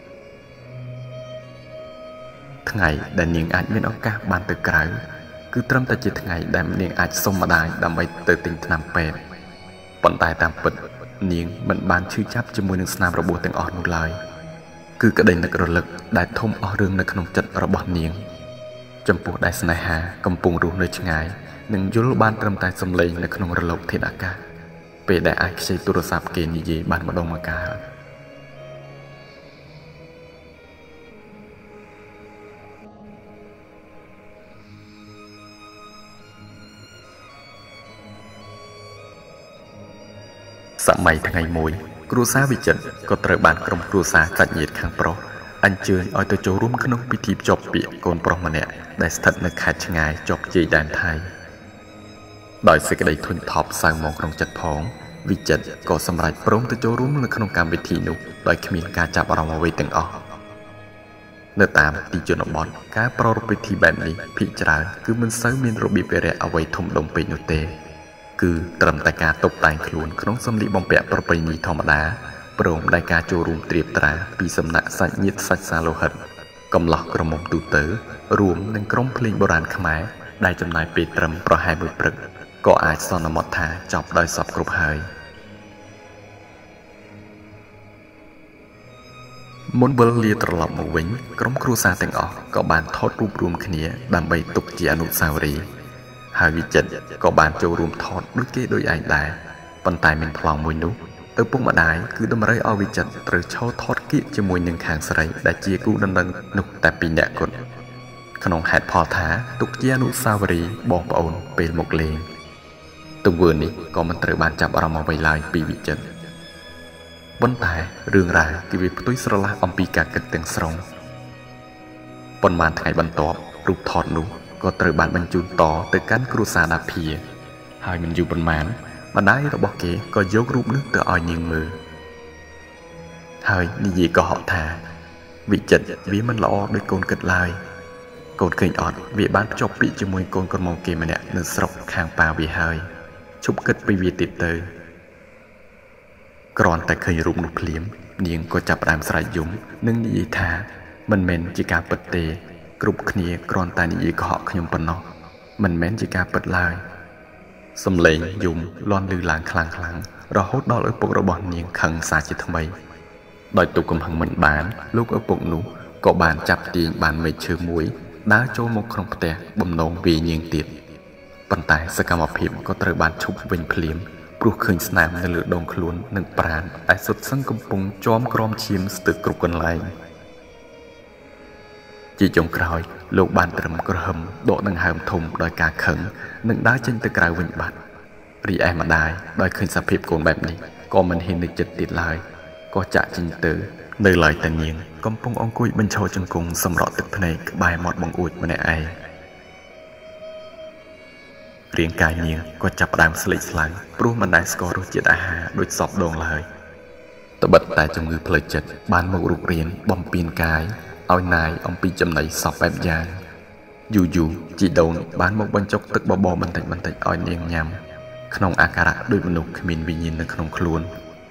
ថ្ងៃដែលនាងអាចមានឱកាសបានទៅក្រៅគឺត្រឹមតែជាថ្ងៃដែលនាងអាចសុំម្ដាយដើម្បីទៅទិញថ្នាំពេទ្យប៉ុន្តែតាមពិតនាងមិនបានឈឺចាប់ជាមួយនឹងស្នាមរបួសទាំងអស់នោះឡើយគឺក្តីនឹករលឹកដែលធំអស់រឿងនៅក្នុងចិត្តរបស់នាងចំពោះដែលស្នេហាកំពុងរស់នៅឆ្ងាយនិងយល់បានត្រឹមតែសំឡេងនៅក្នុងរលកធាតុអាកាសពេលដែលអាចខ្ចីទូរស័ព្ទគេនិយាយបានម្ដងម្កាលសម័យថ្ងៃមួយគ្រួសារវិចិត្រក៏ត្រូវបានក្រុមគ្រួសារសាច់ញាតិខាងប្រុសអញ្ជើញឲ្យទៅចូលរួមក្នុងពិធីភ្ជាប់ពាក្យកូនប្រុសម្នាក់ដែលស្ថិតនៅខេត្តឆ្ងាយជាប់ជាយដែនថៃដោយសេចក្តីធុញថប់សៅមកក្នុងចិត្តផងវិចិត្រក៏សម្រេចព្រមទៅចូលរួមនៅក្នុងកម្មវិធីនោះដោយគ្មានការចាប់អារម្មណ៍អ្វីទាំងអស់នៅតាមទីជនបទការប្រារព្ធពិធីបែបនេះភាគច្រើនគឺមិនសូវមានរបៀបវារៈអ្វីធំដុំពេកនោះទេគឺត្រឹមតែការតុបតែងខ្លួនក្នុងសម្លៀកបំពាក់ប្រពៃណីធម្មតាព្រមដោយការចូលរួមត្រៀបត្រាពីសំណាក់សាច់ញាតិសាច់សាលោហិតកំឡោះក្រមុំទូទៅរួមនឹងក្រុមភ្លេងបុរាណខ្មែរដែលចំណាយពេលត្រឹមប្រហែលមួយព្រឹកក៏អាចសន្មតថាចប់ដោយសពគ្រប់ហើយមុនវិលលាត្រឡប់មកវិញក្រុមគ្រួសារទាំងអស់ក៏បានថតរូបរួមគ្នាដើម្បីទុកជាអនុស្សាវរីយ៍ហើយវិចិត្រក៏បានចូលរួមថតដូចគេដូចឯងដែរប៉ុន្តែមានប្លង់មួយនោះឪពុកម្ដាយគឺតម្រូវឲ្យវិចិត្រត្រូវឈរថតគៀកជាមួយនឹងខាងស្រីដែលជាគូដណ្ដឹងនោះតែពីរនាក់គត់ក្នុងហេតុផលថាទុកជាអនុស្សាវរីយ៍បងប្អូនពេលមកលេងទង្វើនេះក៏មិនត្រូវបានចាប់អារម្មណ៍អ្វីឡើយពីវិចិត្រប៉ុន្តែរឿងរ៉ាវគឺវាផ្ទុយស្រឡះអំពីការគិតទាំងស្រុងប៉ុន្មានថ្ងៃបន្ទាប់រូបថតនោះក៏ត្រូវបានបញ្ជូនតទៅកាន់គ្រួសារដាភាហើយមិនយូរប៉ុន្មានម្ដាយរបស់គេក៏យករូបនោះទៅឲ្យនាងមើលហើយនិយាយកុហកថាវិចិត្រវាមិនល្អដូចកូនគិតឡើយកូនឃើញអត់វាបានភ្ជាប់ពាក្យជាមួយកូនក្រមុំគេម្នាក់នៅស្រុកខាងប៉ាវាហើយឈប់គិតពីវាទៀតទៅគ្រាន់តែឃើញរូបនោះភ្លាមនាងក៏ចាប់ផ្ដើមស្រែកយំនិងនិយាយថាមិនមែនជាការពិតទេគ្រប់គ្នាគ្រាន់តែនិយាយកុហកខ្ញុំប៉ុណ្ណោះមិនមែនជាការពិតឡើយសំឡេងយំលាន់ឮឡើងខ្លាំងរហូតដល់ឪពុករបស់នាងខឹងសាជាថ្មីដោយទុកកំហឹងមិនបានលោកឪពុកនោះក៏បានចាប់ទាញបានមេឃឈើមួយដើរចូលមកក្នុងផ្ទះបំណងវាយនាងទៀតប៉ុន្តែសកម្មភាពក៏ត្រូវបានឈប់វិញភ្លាមព្រោះឃើញស្នាមនៅលើដងខ្លួននិងប្រាណតែសុទ្ធសឹងកំពុងជាំក្រោមឈាមស្ទើរគ្រប់កន្លែងជាចុងក្រោយលោកបានត្រឹមក្រហមដកដង្ហើមធំដោយការខឹងនិងដើរចេញទៅក្រៅវិញបាត់រីឯម្ដាយដោយឃើញសភាពកូនបែបនេះក៏មិនហ៊ាននឹកចិត្តទៀតឡើយក៏ចាក់ចេញទៅនៅឡើយតែនាងកំពុងអង្គុយបញ្ឈរជង្គង់សម្រក់ទឹកភ្នែកក្បែរមាត់បង្អួចម្នាក់ឯងរាងកាយនាងក៏ចាប់ផ្ដើមស្លេកស្លាំងព្រោះមិនដែលស្គាល់រសជាតិអាហារដូចសពដងឡើយត្បិតតែជំងឺផ្លូវចិត្តបានមករុករានបំពេញកាយឲ្យណាយអំពីចំណីសពបែបយ៉ាងយូរជីដូនបានមកបញ្ចុកទឹកបបរបន្តិចឲ្យនាងញ៉ាំក្នុងអាការៈដូចមនុស្សគ្មានវិញ្ញាណនៅក្នុងខ្លួន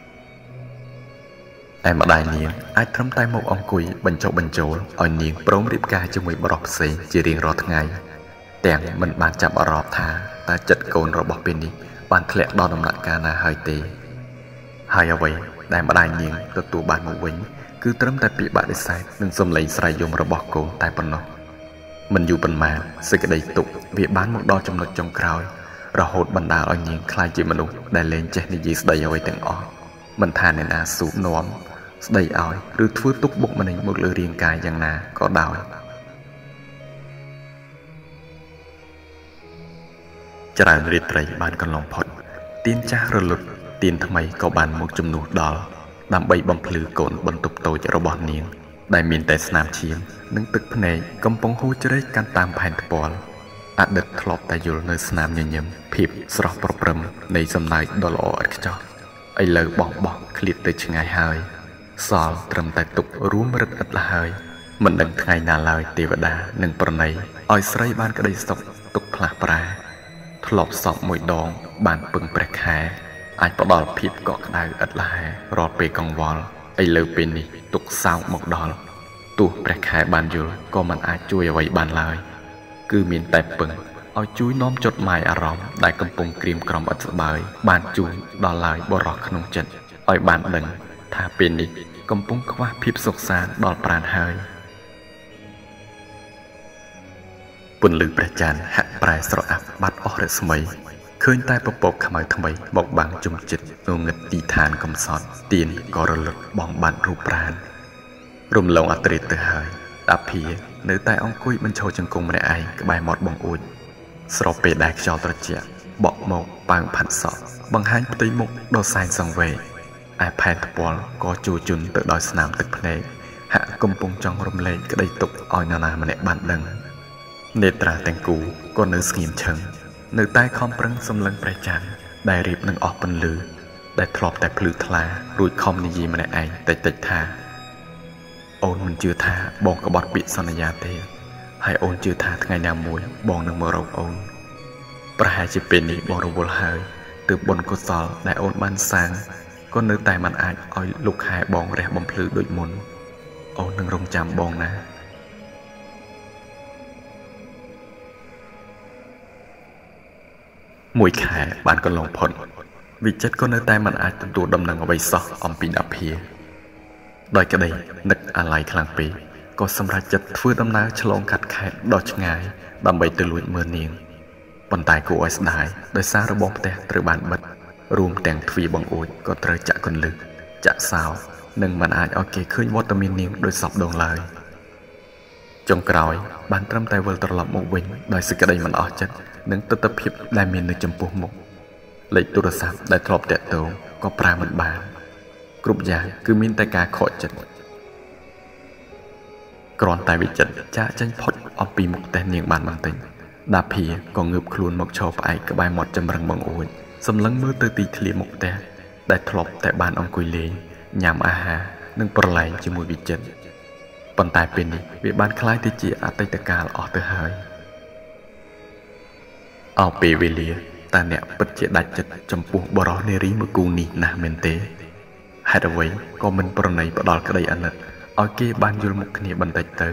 ឯម្ដាយនាងអាចត្រឹមតែមកអង្គុយបញ្ចុះបញ្ចូលឲ្យនាងព្រមរៀបការជាមួយបរិសុទ្ធផ្សេងជារៀងរាល់ថ្ងៃទាំងមិនបានចាប់អារម្មណ៍ថាតើចិត្តកូនរបស់ពេលនេះបានធ្លាក់ដល់ដំណាក់កាលណាហើយទេហើយអ្វីដែលម្ដាយនាងទទួលបានមកវិញគឺត្រឹមតែពាក្យបដិសេធនិងសំឡេងស្រែកយំរបស់កូនតែប៉ុណ្ណោះមិនយូរប៉ុន្មានសេចក្តីទុក្ខវាបានមកដល់ចំណុចចុងក្រោយរហូតបណ្ដាលឲ្យនាងក្លាយជាមនុស្សដែលលែងចេះនិយាយស្ដីអ្វីទាំងអស់មិនថាអ្នកណាស៊ូនាំស្ដីឲ្យឬធ្វើទុកបុកម្នេញមកលើរាងកាយយ៉ាងណាក៏ដោយច្រើនរាត្រីបានកន្លងផុតទៀនចាស់រលត់ទៀនថ្មីក៏បានមកជំនួសដល់ដើម្បីបំភ្លឺកូនបន្ទប់តូចរបស់នាងដែលមានតែស្នាមឈាមនិងទឹកភ្នែកកំពុងហូរជ្រែកកាន់តាមផែនថ្ពាល់អតីតធ្លាប់តែយល់នៅស្នាមញញឹមភាពស្រស់ប្រព្រឹមនៃសំណើចដ៏ល្អឥតខ្ចោះឥឡូវបោះឃ្លាតទៅឆ្ងាយហើយសល់ត្រឹមតែទុករួមរឹតឥតលហើយមិនដឹងថ្ងៃណាឡើយទេវតានឹងប្រណីឲ្យស្រីបានក្តីសុខទុកផ្លាស់ប្រែធ្លាប់សពមួយដងបានពឹងព្រះខែអាចផ្ដល់ភាពកក់ក្ដៅឥតលហើយរាល់ពេលកង្វល់ឥឡូវពេលនេះទុកសោកមកដល់ទោះព្រះខែបានយល់ក៏មិនអាចជួយអ្វីបានឡើយគឺមានតែពឹងឲ្យជួយនាំចុតម៉ាយអារម្មណ៍ដែលកំពុងក្រៀមក្រំឥតសប្បាយបានជួយដល់ឡើយបរោះក្នុងចិត្តឲ្យបានដឹងថាពេលនេះកំពុងខ្វះភាពសុខសាន្តដល់ប្រាណហើយពន្លឺព្រះច័ន្ទហាក់ប្រែស្រអាប់បាត់អស់រស្មីឃើញតែពពកខ្មៅថ្មីមកបាំងជុំចិត្តងងឹតទីឋានកំសត់ទៀនក៏រលត់បងបាត់រូបប្រាណរំលងអត្រិតទៅហើយតាភានៅតែអង្គុយបញ្ឈរជង្គង់ម្នាក់ឯងក្បែរមាត់បង្អួចស្របពេលដែលខ្យល់ត្រជាក់បក់មកប៉ើងផាត់សក់បង្ហាញផ្ទៃមុខដ៏សែនសង្វេគឯផែនថ្ពាល់ក៏ជួជន់ទៅដោយស្នាមទឹកភ្នែកហាក់កំពុងចង់រំលែកក្តីទុក្ខឲ្យនរណាម្នាក់បានដឹងនេត្រាទាំងគូក៏នៅស្ងៀមឈឹងនៅតែខំប្រឹងសម្លឹងព្រះច័ន្ទដែលរៀបនឹងអស់ពន្លឺដែលធ្លាប់តែភ្លឺថ្លារួចខំនិយាយម្នាក់ឯងតិចថាអូនមិនជឿថាបងក្បត់ពាក្យសន្យាទេហើយអូនជឿថាថ្ងៃណាមួយបងនឹងមករកអូនប្រហែលជាពេលនេះបងរវល់ហើយទើបបុណ្យកុសលដែលអូនបានសាងក៏នៅតែមិនអាចឲ្យលោកខែបងរះបំភ្លឺដូចមុនអូននឹងរងចាំបងណាមួយខែបានកន្លងផុតវិចិត្រក៏នៅតែមិនអាចទទួលដំណឹងអ្វីសោះអំពីដាភាដោយក្តីនឹកអាល័យខ្លាំងពេកក៏សម្រេចចិត្តធ្វើដំណើរឆ្លងកាត់ខេត្តដ៏ឆ្ងាយដើម្បីទៅលួចមើលនាងប៉ុន្តែគួរឲ្យស្ដាយដោយសាររបងផ្ទះត្រូវបានបិទរួមទាំងទ្វារបង្អួចក៏ត្រូវចាក់គន្លឹះចាក់សោនិងមិនអាចឲ្យគេឃើញវត្តមាននាងដោយសពដងឡើយចុងក្រោយបានត្រឹមតែវិលត្រឡប់មកវិញដោយសេចក្តីមិនអស់ចិត្តនិងទស្សនវិជ្ជាដែលមាននៅចំពោះមុខលេខទូរស័ព្ទដែលធ្លាប់តាក់ទងក៏ប្រើមិនបានគ្រប់យ៉ាងគឺមានតែការខកចិត្តគ្រាន់តែវិចិត្រចាកចេញផុតអំពីមុខផ្ទះនាងបានបន្តិចដាភាក៏ងើបខ្លួនមកឈរផ្អែកក្បែរមាត់ចម្រឹងបង្អួចសម្លឹងមើលទៅទីធ្លាមុខផ្ទះដែលធ្លាប់តែបានអង្គុយលេងញ៉ាំអាហារនិងប្រឡែងជាមួយវិចិត្រប៉ុន្តែពេលនេះវាបានคล้ายទៅជាអតីតកាលអស់ទៅហើយអោពេលវេលាតើអ្នកពិតជាដាច់ចិត្តចំពោះបរិសនារីមួយគូនេះណាស់មែនទេហេតុអ្វីក៏មិនប្រណីផ្ដល់ក្តីអាណិតឲ្យគេបានយល់មុខគ្នាបន្តិចទៅ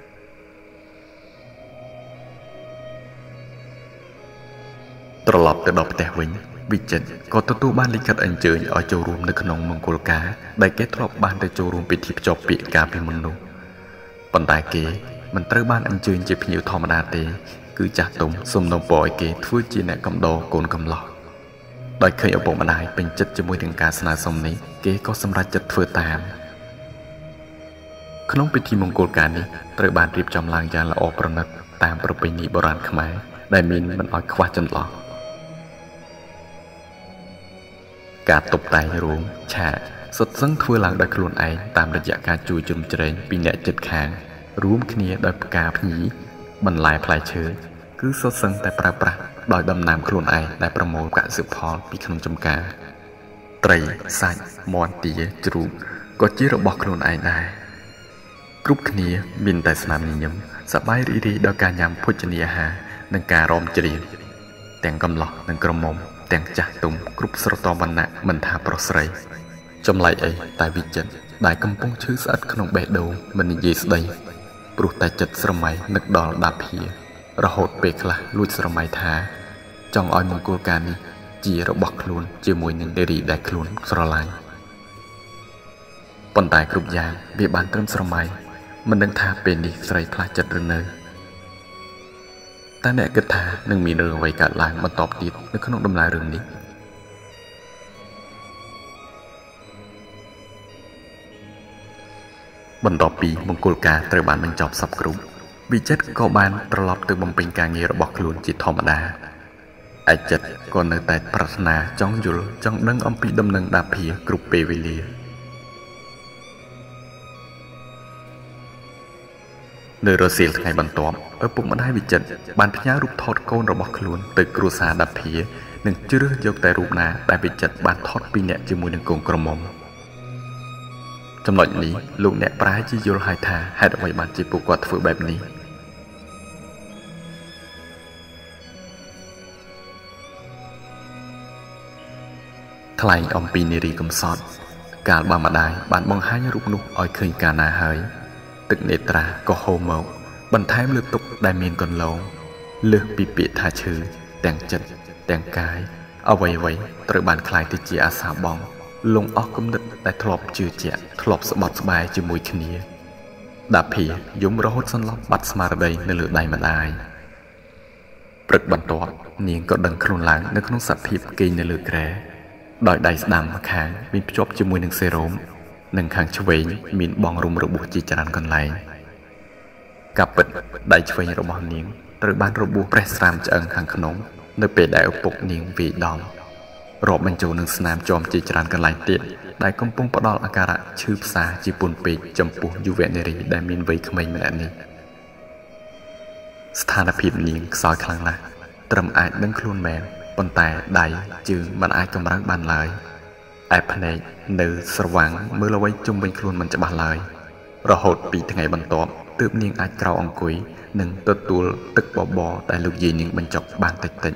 ត្រឡប់ទៅដល់ផ្ទះវិញវិចិត្រក៏ទទួលបានលិខិតអញ្ជើញឲ្យចូលរួមនៅក្នុងមង្គលការដែលគេធ្លាប់បានទៅចូលរួមពិធីភ្ជាប់ពាក្យកាលពីមុននោះប៉ុន្តែគេមិនត្រូវបានអញ្ជើញជាភ្ញៀវធម្មតាទេគឺចាស់ទុំសុំនំពរឲ្យគេធ្វើជាអ្នកកំដរកូនកំឡោះដោយឃើញឪពុកម្ដាយពេញចិត្តជាមួយនឹងការស្នើសុំនេះគេក៏សម្រេចចិត្តធ្វើតាមក្នុងពិធីមង្គលការនេះត្រូវបានរៀបចំឡើងយ៉ាងល្អប្រណិតតាមប្រពៃណីបុរាណខ្មែរដែលមានមិនឲ្យខ្វះចន្លោះការតុបតែងរោងឆាកសុទ្ធសឹងធ្វើឡើងដោយខ្លួនឯងតាមរយៈការជួយជ្រោមជ្រែងពីអ្នកជិតខាងរួមគ្នាដោយផ្កាភ្ញីបន្លែផ្លែឈើគឺសុទ្ធសឹងតែប្រើប្រាស់ដោយដំណាំខ្លួនឯងដែលប្រមូលកសិផលពីក្នុងចម្ការត្រីសាច់មាន់ទាជ្រូកក៏ជារបស់ខ្លួនឯងដែរគ្រប់គ្នាមានតែស្នាមញញឹមសប្បាយរីករាយដោយការញ៉ាំភោជនាអាហារនិងការរាំច្រៀងទាំងកំឡោះនិងក្រមុំទាំងចាស់ទុំគ្រប់ស្រទាប់វណ្ណៈមិនថាប្រុសស្រីចម្លែកអីតែវិចិត្រដែលកំពុងឈឺស្អិតក្នុងបេះដូងមិននិយាយស្ដីព្រោះតែចិត្តស្រមៃនឹកដល់ដាភីរហូតពេលខ្លះលួចស្រមៃថាចង់ឲ្យមង្គលការនេះជារបស់ខ្លួនជាមួយនឹងនារីដែលខ្លួនស្រឡាញ់ប៉ុន្តែគ្រប់យ៉ាងវាបានត្រឹមស្រមៃមិនដឹងថាពេលនេះស្រីផ្លាស់ចិត្តឬនៅតែអ្នកគិតថានឹងមានរឿងអ្វីកើតឡើងបន្តទៀតនៅក្នុងដំណើររឿងនេះបន្ទាប់ពីមង្គលការត្រូវបានបញ្ចប់សពគ្រប់វិចិត្រក៏បានត្រឡប់ទៅបំពេញការងាររបស់ខ្លួនជាធម្មតាឯចិត្តក៏នៅតែប្រាថ្នាចង់យល់ចង់ដឹងអំពីដំណឹងដាភាគ្រប់ពេលវេលានៅរសៀលថ្ងៃបន្ទាប់ឪពុកម្ដាយវិចិត្របានផ្ញើរូបថតកូនរបស់ខ្លួនទៅគ្រួសារដាភានិងជ្រើសយកតែរូបណាដែលវិចិត្របានថតពីអ្នកជាមួយនឹងកូនក្រមុំចំណុចនេះលោកអ្នកប្រែជាយល់ហើយថាហេតុអ្វីបានជាពួកគាត់ធ្វើបែបនេះថ្លែងអំពីនារីកំសត់កាលបើម្ដាយបានបង្ហាញរូបនោះឲ្យឃើញកាលណាហើយទឹកនេត្រាក៏ហូរមកបន្ថែមលើទុកដែលមានកន្លងលើសពីពាក្យថាឈឺទាំងចិត្តទាំងកាយអ្វីៗត្រូវបានคล้ายទៅជាអាសាបងលងអស់គំនិតដែលធ្លាប់ជឿជាក់ធ្លាប់ស្បត់ស្បាយជាមួយគ្នាដាភាយំរហូតសន្លប់បាត់ស្មារតីនៅលើដៃម្ដាយព្រឹកបន្ទាប់នាងក៏ដឹងខ្លួនឡើងនៅក្នុងសភាពគេងនៅលើគ្រែដោយដៃស្ដាំម្ខាងមានភ្ជាប់ជាមួយនឹងសេរ៉ូមនិងខាងឆ្វេងមានបងរុំរបួសជាច្រើនកន្លែងកាពិតដៃឆ្វេងរបស់នាងត្រូវបានរបួសប្រេះស្រាមឆ្អឹងខាងក្នុងនៅពេលដែលឪពុកនាងវាយដំរាប់បញ្ចូលនឹងស្នាមជាំជាច្រើនកន្លែងទៀតដែលកំពុងផ្ដល់អាការៈឈឺផ្សាជាពន់ពេកចំពោះយុវនារីដែលមានវ័យក្មេងម្នាក់នេះស្ថានភាពនាងខ្សោយខ្លាំងណាស់ត្រឹមអាចដឹងខ្លួនមែនប៉ុន្តែដៃជើងមិនអាចកម្រើកបានឡើយឯភ្នែកនៅស្រវាំងមើលអ្វីជុំវិញខ្លួនមិនច្បាស់ឡើយរហូតពីថ្ងៃបន្ទាប់ទើបនាងអាចក្រោកអង្គុយនិងទទួលទឹកបបរដែលលោកយាយនាងបញ្ចុកបានតិចតិច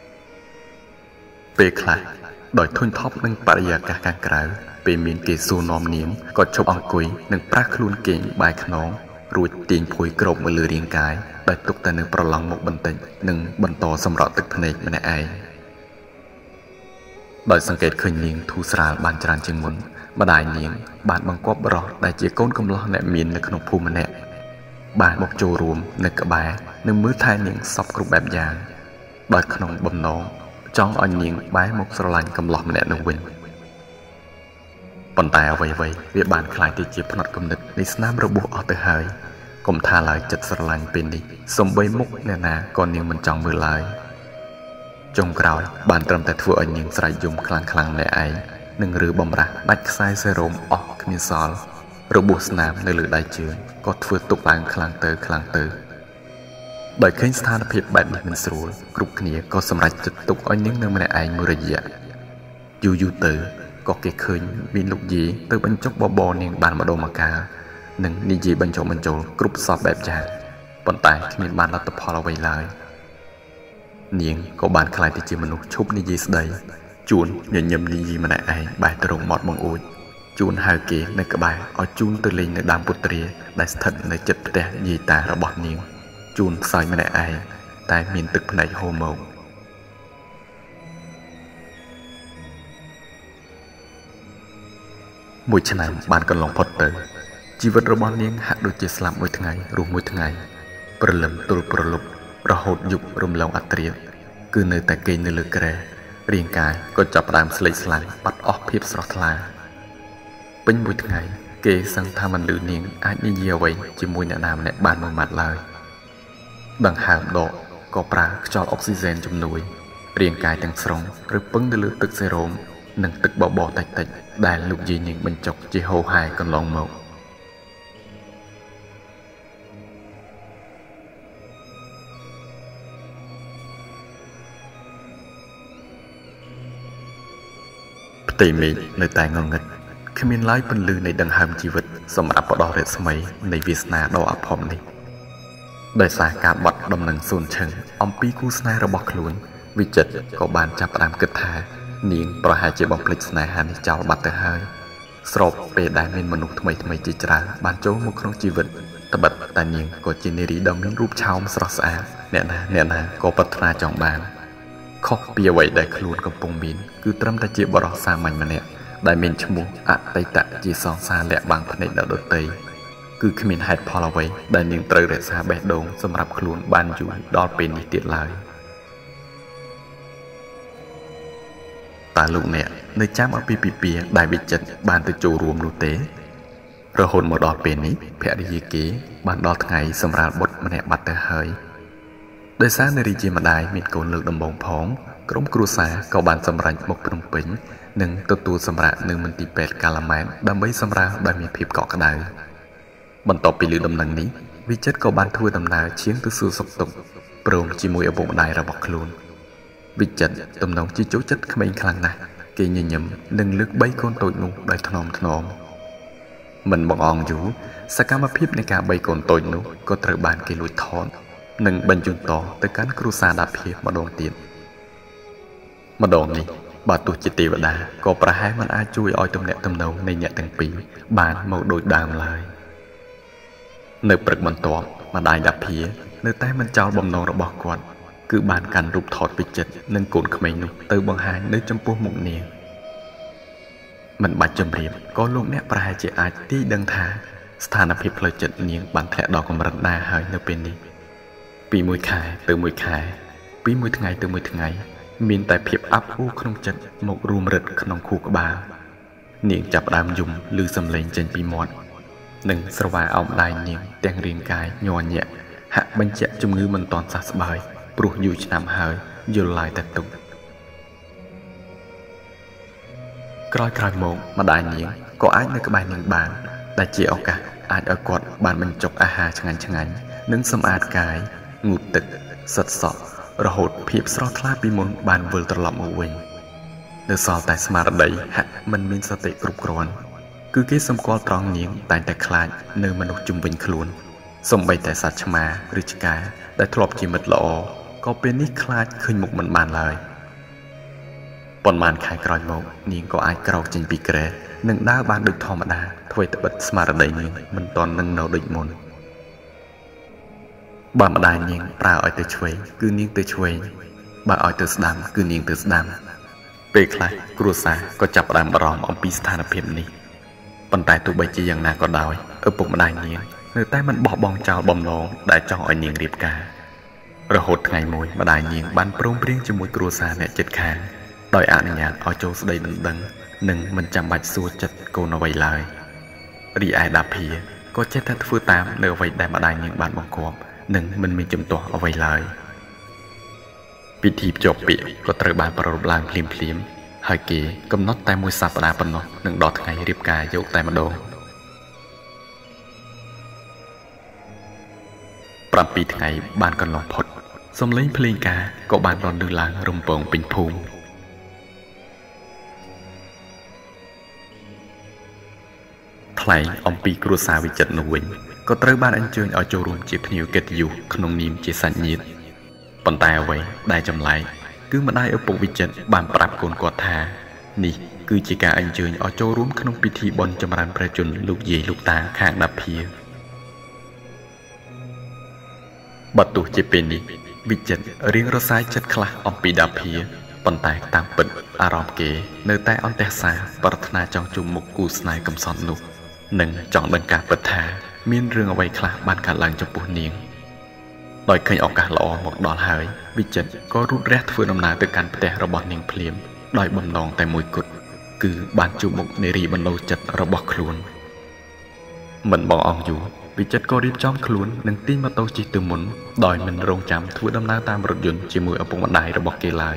ពេលខ្លះដោយធុញថប់នឹងបរិយាកាសខាងក្រៅពេលមានគេសួរនាំនាងក៏ឈប់អង្គុយនិងប្រាស់ខ្លួនគេងបែរខ្នងរួចទាញភួយគ្របមកលើរាងកាយដោយទុកតែនៅប្រឡងមុខបន្តិចនិងបន្តសម្រក់ទឹកភ្នែកម្នាក់ឯងដោយសង្កេតឃើញនាងធូរស្រាលបានច្រើនជាងមុនម្ដាយនាងបានបង្គាប់បរិសដែលជាកូនកំឡោះអ្នកមាននៅក្នុងភូមិម្នាក់បានមកចូលរួមនៅក្បែរនិងមើលថែនាងសពគ្រប់បែបយ៉ាងដោយក្នុងបំណងចង់ឲ្យនាងបែរមកស្រឡាញ់កំឡោះម្នាក់នោះវិញប៉ុន្តែអ្វីៗវាបានคล้ายទៅជាផ្នត់គំនិតនៃស្នាមរបួសអស់ទៅហើយកុំថាឡើយចិត្តស្រឡាញ់ពេលនេះសំបីមុខអ្នកណាក៏នាងមិនចង់មើលឡើយចុងក្រោយបានត្រឹមតែធ្វើឲ្យនាងស្រែកយំខ្លាំងៗម្នាក់ឯងនិងឬបំរាស់ដាច់ខ្សែសេរ៉ូមអស់គ្មានសល់របួសស្នាមនៅលើដៃជើងក៏ធ្វើទុកឡើងខ្លាំងទៅដោយឃើញស្ថានភាពបែបនេះមិនស្រួលគ្រប់គ្នាក៏សម្រេចចិត្តទុកឲ្យនាងនៅម្នាក់ឯងមួយរយៈយូរទៅក៏គេឃើញមានលោកយាយទៅបញ្ចុកបបរនាងបានម្ដងម្កាលនឹងនិយាយបញ្ចុះបញ្ចូលគ្រប់សពបែបយ៉ាងប៉ុន្តែគ្មានបានលទ្ធផលអ្វីឡើយនាងក៏បានខ្លាចទៅជាមនុស្សឈប់និយាយស្ដីជួនញញឹមនិយាយម្នាក់ឯងបែរទៅរកមាត់បង្អួចជួនហៅគេនៅក្បែរឲ្យជូនទៅលេងនៅដើមពុត្រាដែលស្ថិតនៅជិតផ្ទះយាយតារបស់នាងជួនខ្សោយម្នាក់ឯងតែមានទឹកភ្នែកហូរមកមួយឆ្នាំបានកន្លងផុតទៅជីវិតរបស់នាងហាក់ដូចជាស្លាប់មួយថ្ងៃរស់មួយថ្ងៃព្រលឹមទល់ព្រលប់រហូតយប់រំលងអត្រាគឺនៅតែគេងនៅលើគ្រែរាងកាយក៏ចាប់ផ្ដើមស្លេកស្លាំងបាត់អស់ភាពស្រស់ថ្លាពេញមួយថ្ងៃគេសឹងថាមិនលឺនាងអាចនិយាយអ្វីជាមួយអ្នកណាម្នាក់បានមួយម៉ាត់ឡើយដង្ហើមដកក៏ប្រើខ្យល់អុកស៊ីហ្សែនជំនួយរាងកាយទាំងស្រុងឬពឹងទៅលើទឹកសេរ៉ូមនិងទឹកបបរតិចតិចដែលលោកយាយនាងបញ្ចុកជាហូរហែកន្លងមកផ្ទៃមេឃនៅតែងងឹតគ្មានឡើយពន្លឺនៃដង្ហើមជីវិតសម្រាប់ផ្ដោះរស្មីនៃវាសនាដ៏អភ័ព្វនេះដោយសារការបាត់ដំណឹងសួនឈឹងអំពីគូស្នេហ៍របស់ខ្លួនវិចិត្រក៏បានចាប់ផ្ដើមគិតថានាងប្រហែលជាបំភ្លេចស្នេហានេះចោលបាត់ទៅហើយស្របពេលដែលមានមនុស្សថ្មីជាច្រើនបានចូលមកក្នុងជីវិតត្បិតតែនាងក៏ជានារីដ៏មានរូបឆោមស្រស់ស្អាតអ្នកណាក៏ប្រាថ្នាចង់បានខុសពីអ្វីដែលខ្លួនកំពុងមានគឺត្រឹមតែជាបរិសុទ្ធសាមញ្ញម្នាក់ដែលមានឈ្មោះអតីតជាសង្សារលាក់បាំងភ្នែកដល់ដទៃគឺគ្មានហេតុផលអ្វីដែលនាងត្រូវរក្សាបេះដូងសម្រាប់ខ្លួនបានយូរដល់ពេលនេះទៀតឡើយតើលោកអ្នកនៅចាំអំពីពិពាហ៍ដែលវិចិត្របានទៅចូលរួមនោះទេរហូតមកដល់ពេលនេះភរិយាគេបានដល់ថ្ងៃសម្រាលបុត្រម្នាក់បាត់ទៅហើយដោយសារនារីជាម្ដាយមានកូនលើកដំបូងផងក្រុមគ្រួសារក៏បានសម្រេចមកភ្នំពេញនិងទទួលសម្រាកនៅមន្ទីរពេទ្យកាឡាម៉ែនដើម្បីសម្រាលដោយមានភាពកក់ក្ដៅបន្ទាប់ពីឮដំណឹងនេះវិចិត្រក៏បានធ្វើដំណើរឈានទៅសួរសុខទុក្ខព្រមជាមួយឪពុកម្ដាយរបស់ខ្លួនវិចិត្រទំនងជាចូលចិត្តក្មេងខ្លាំងណាស់គេញញឹមនិងលើក3កូនតូចនោះដោយថ្នមមិនបងអងយូរសកម្មភាពនៃការ3កូនតូចនោះក៏ត្រូវបានគេលួចថតនិងបញ្ជូនតទៅកាន់គ្រួសារដាភៀម្ដងទៀតម្ដងនេះបើទោះជាទេវតាក៏ប្រហែលមិនអាចជួយឲ្យទំនាក់ទំនងនៃអ្នកទាំងពីរបានមកដូចដើមឡើយនៅព្រឹកបន្ទាប់ម្ដាយដាភៀនៅតែមិនចោលបំណងរបស់គាត់គឺបានកាន់រូបថតវិចិត្រនិងកូនក្មេងនោះទៅបង្ហាញនៅចំពោះមុខនាងមិនបាច់ជម្រាបក៏លោកអ្នកប្រហែលជាអាចទាយដឹងថាស្ថានភាពផ្លូវចិត្តនាងបានធ្លាក់ដល់កម្រិតណាហើយនៅពេលនេះពីមួយខែទៅមួយខែពីមួយថ្ងៃទៅមួយថ្ងៃមានតែភាពអាប់អួរក្នុងចិត្តមករួមរឹតក្នុងខួរក្បាលនាងចាប់ផ្ដើមយំឮសំឡេងចេញពីមាត់និងស្រវាអោបដៃនាងទាំងរាងកាយញ័រញាក់ហាក់បញ្ជាក់ជំងឺមិនទាន់សះស្បើយព្រោះយូរឆ្នាំហើយយល់ឡាយតែទុកក្រោយមកម្ដាយនាងក៏អាចនៅក្បែរនាងបានដែលជាឱកាសអាចឲ្យគាត់បានបញ្ចុកអាហារឆ្ងាញ់និងសម្អាតកាយងូតទឹកសិតសក់រហូតភាពស្រស់ថ្លាពីមុនបានវិលត្រឡប់មកវិញនៅសល់តែស្មារតីហាក់មិនមានសតិគ្រប់គ្រាន់គឺគេសម្គាល់ត្រង់នាងតែងតែខ្លាចនៅមនុស្សជុំវិញខ្លួនសូម្បីតែសត្វឆ្មាឬឆ្កែដែលធ្លាប់ជាមិត្តល្អក៏ពេលនេះខ្លាចឃើញមុខមិនបានឡើយប៉ុន្មានខែក្រោយមកនាងក៏អាចក្រោកចេញពីគ្រែនិងដើរបានដូចធម្មតាអ្វីត្បិតស្មារតីនាងមិនទាន់នឹងនៅដូចមុនបើម្ដាយនាងប្រើឲ្យទៅឆ្វេងគឺនាងទៅឆ្វេងបើឲ្យទៅស្ដាំគឺនាងទៅស្ដាំពេលខ្លះគ្រួសារក៏ចាប់ផ្ដើមបារម្ភអំពីស្ថានភាពនេះប៉ុន្តែទោះបីជាយ៉ាងណាក៏ដោយឪពុកម្ដាយនាងនៅតែមិនបោះបង់ចោលបំណងដែលចង់ឲ្យនាងរៀបការរហូតថ្ងៃមួយម្ដាយនាងបានព្រមព្រៀងជាមួយគ្រួសារអ្នកជិតខាងដោយអនុញ្ញាតឲ្យចូលស្ដីដណ្ដឹងនិងមិនចាំបាច់សួរចិត្តកូនអ្វីឡើយរីឯដាភៀក៏ចេះតែធ្វើតាមនៅអ្វីដែលម្ដាយនាងបានបង្គាប់និងមិនមានជំទាស់អ្វីឡើយពិធីភ្ជាប់ពាក្យក៏ត្រូវបានប្រារព្ធឡើងភ្លាមហើយគេកំណត់តែមួយសប្តាហ៍ប៉ុណ្ណោះនឹងដល់ថ្ងៃរៀបការយកតែម្ដង7ថ្ងៃបានកន្លងផុតសំឡេងភ្លេងការក៏បានរលឺឡើងរំពងពេញភូមិថ្លថ្លែងអំពីគ្រួសារវិចិត្រនោះវិញក៏ត្រូវបានអញ្ជើញឲ្យចូលរួមជាភ្ញៀវកិត្តិយសក្នុងនាមជាសាច់ញាតិប៉ុន្តែអ្វីដែលចម្លែកគឺម្ដាយឪពុកវិចិត្របានប្រាប់កូនគាត់ថានេះគឺជាការអញ្ជើញឲ្យចូលរួមក្នុងពិធីបុណ្យចម្រើនព្រះជន្មលោកយាយលោកតាខាងដាភាបើទោះជាពេលនេះវិចិត្ររៀងរសាយចិត្តខ្លះអំពីដាភាប៉ុន្តែតាមពិតអារម្មណ៍គេនៅតែអន្តេះសាប្រាថ្នាចង់ជួបមុខគូស្នេហ៍កំសត់នោះនិងចង់ដឹងការពិតថាមានរឿងអ្វីខ្លះបានកើតឡើងចំពោះនាងដោយឃើញឱកាសល្អមកដល់ហើយវិចិត្រក៏រូតរះធ្វើដំណើរទៅកាន់ផ្ទះរបស់នាងភ្លាមដោយបំណងតែមួយគត់គឺបានជួបមុខនារីបណ្ដោះចិត្តរបស់ខ្លួនមិនបងអង្គយូរវិចិត្រក៏រៀបចំខ្លួននឹងទាញម៉ូតូជិះទៅមុនដោយមិនរងចាំធ្វើដំណើរតាមរថយន្តជាមួយឪពុកម្ដាយរបស់គេឡើយ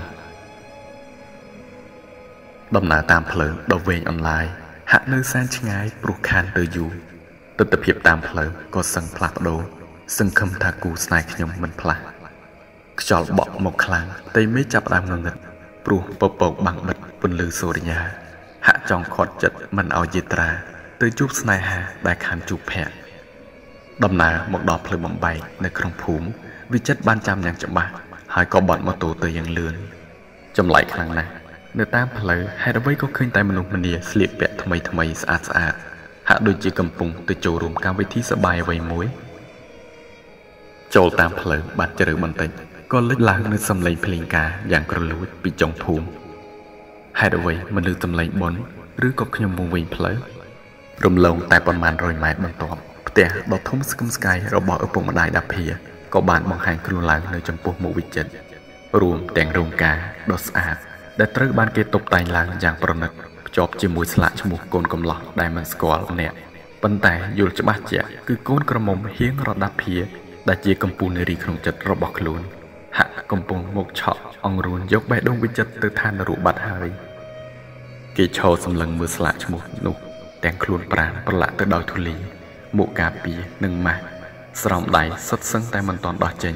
ដំណើរតាមផ្លូវដ៏វែងអន្លាយហាក់នៅសែនឆ្ងាយព្រោះខានទៅយូរទិដ្ឋភាពតាមផ្លូវក៏សឹងផ្លាស់ប្ដូរសង្ឃឹមថាគូស្នេហ៍ខ្ញុំមិនផ្លាស់ខ្យល់បក់មកខ្លាំងតែមេឃចាប់ផ្ដើមងងឹតព្រោះពពកបាំងបិទពន្លឺសូរិយាហាក់ចង់ខាត់ចិត្តមិនឲ្យយាត្រាទៅជួបស្នេហាដែលខានជួបភ័ក្រដំណើរមកដល់ផ្លូវបំបែកនៅក្នុងភូមិវិចិត្របានចាំយ៉ាងច្បាស់ហើយក៏បត់ម៉ូតូទៅយ៉ាងលឿនចម្លែកខ្លាំងណាស់នៅតាមផ្លូវហេតុអ្វីក៏ឃើញតែមនុស្សម្នាស្លៀកពាក់ថ្មីស្អាតហាក់ដូចជាកំពុងទៅចូលរួមកម្មវិធីសប្បាយអ្វីមួយចូលតាមផ្លូវបាត់ជ្រៅបន្តិចក៏លេចឡើងនូវសំឡេងភ្លេងការយ៉ាងក្រលួចពីចុងភូមិហេតុអ្វីមិនឮសំឡេងបុណ្យឬក៏ខ្ញុំវង្វេងផ្លូវរំលងតែប៉ុន្មានរយម៉ែត្របន្ទាប់ផ្ទះដ៏ធំស្កឹមស្កៃរបស់ឪពុកម្ដាយដាភាក៏បានបង្ហាញខ្លួនឡើងនៅចំពោះមុខវិចិត្ររួមទាំងរោងការដ៏ស្អាតដែលត្រូវបានគេតុបតែងឡើងយ៉ាងប្រណិតភ្ជាប់ជាមួយស្លាកឈ្មោះកូនកំលោះដែលមិនស្គាល់អ្នកប៉ុន្តែយល់ច្បាស់ជាក់គឺកូនក្រមុំហៀងរដាភាដែលជាកំពូលនារីក្នុងចិត្តរបស់ខ្លួនហាក់កំពុងមកឆក់អង្រួនយកបេះដូងវិចិត្រទៅឋាននរកបាត់ហើយគេឈរសម្លឹងមើលស្លាកឈ្មោះនោះទាំងខ្លួនប្រាណប្រឡាក់ទៅដោយធូលីមួកការពារនិងម៉ាស់ស្រោមដៃសុទ្ធសឹងតែមិនទាន់ដោះចេញ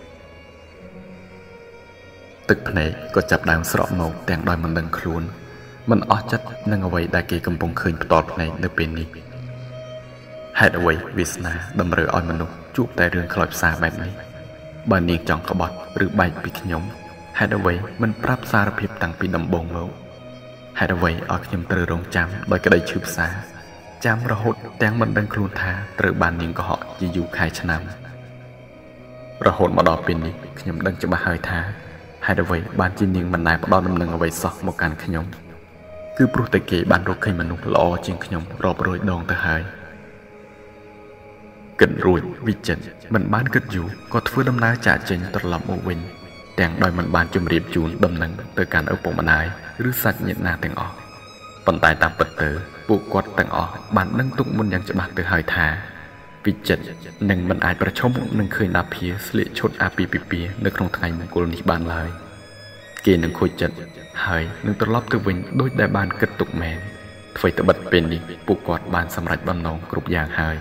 ទឹកភ្នែកក៏ចាប់ដើមស្រក់មកទាំងដោយមិនដឹងខ្លួនមិនអស់ចិត្តនឹងអ្វីដែលគេកំពុងឃើញផ្ទាល់ភ្នែកនៅពេលនេះហេតុអ្វីវាសនាតម្រូវឲ្យមនុស្សជួបតែរឿងខ្លោចផ្សាបែបនេះបើនាងចង់ក្បត់ឬបែកពីខ្ញុំហេតុអ្វីមិនប្រាប់សារភាពតាំងពីដំបូងមកហេតុអ្វីឲ្យខ្ញុំត្រូវរងចាំដោយក្តីឈឺផ្សាចាំរហូតទាំងមិនដឹងខ្លួនថាត្រូវបាននាងកុហកជាយូរខែឆ្នាំរហូតមកដល់ពេលនេះខ្ញុំដឹងច្បាស់ហើយថាហេតុអ្វីបានជានាងមិនដែលផ្ដល់ដំណឹងអ្វីសោះមកកាន់ខ្ញុំគឺព្រោះតែគេបានរកឃើញមនុស្សល្អជាងខ្ញុំរាប់រយដងទៅហើយគិតរួចវិចិត្រមិនបានគិតយូរក៏ធ្វើដំណើរចាកចេញត្រឡប់មកវិញទាំងដោយមិនបានជម្រាបជូនដំណឹងទៅកាន់ឪពុកម្ដាយឬសាច់ញាតិណាទាំងអស់ប៉ុន្តែតាមពិតទៅពួកគាត់ទាំងអស់បានដឹងទុកមុនយ៉ាងច្បាស់ទៅហើយថាវិចិត្រនឹងមិនអាចប្រឈមនឹងឃើញដាភាស្លៀកឈុតអាពាហ៍ពិពាហ៍នៅក្នុងថ្ងៃមង្គលនេះបានឡើយគេនឹងខូចចិត្តហើយនឹងត្រឡប់ទៅវិញដោយដែលបានគិតទុកមែនអ្វីត្បិតពេលនេះពួកគាត់បានសម្រេចបំណងគ្រប់យ៉ាងហើយ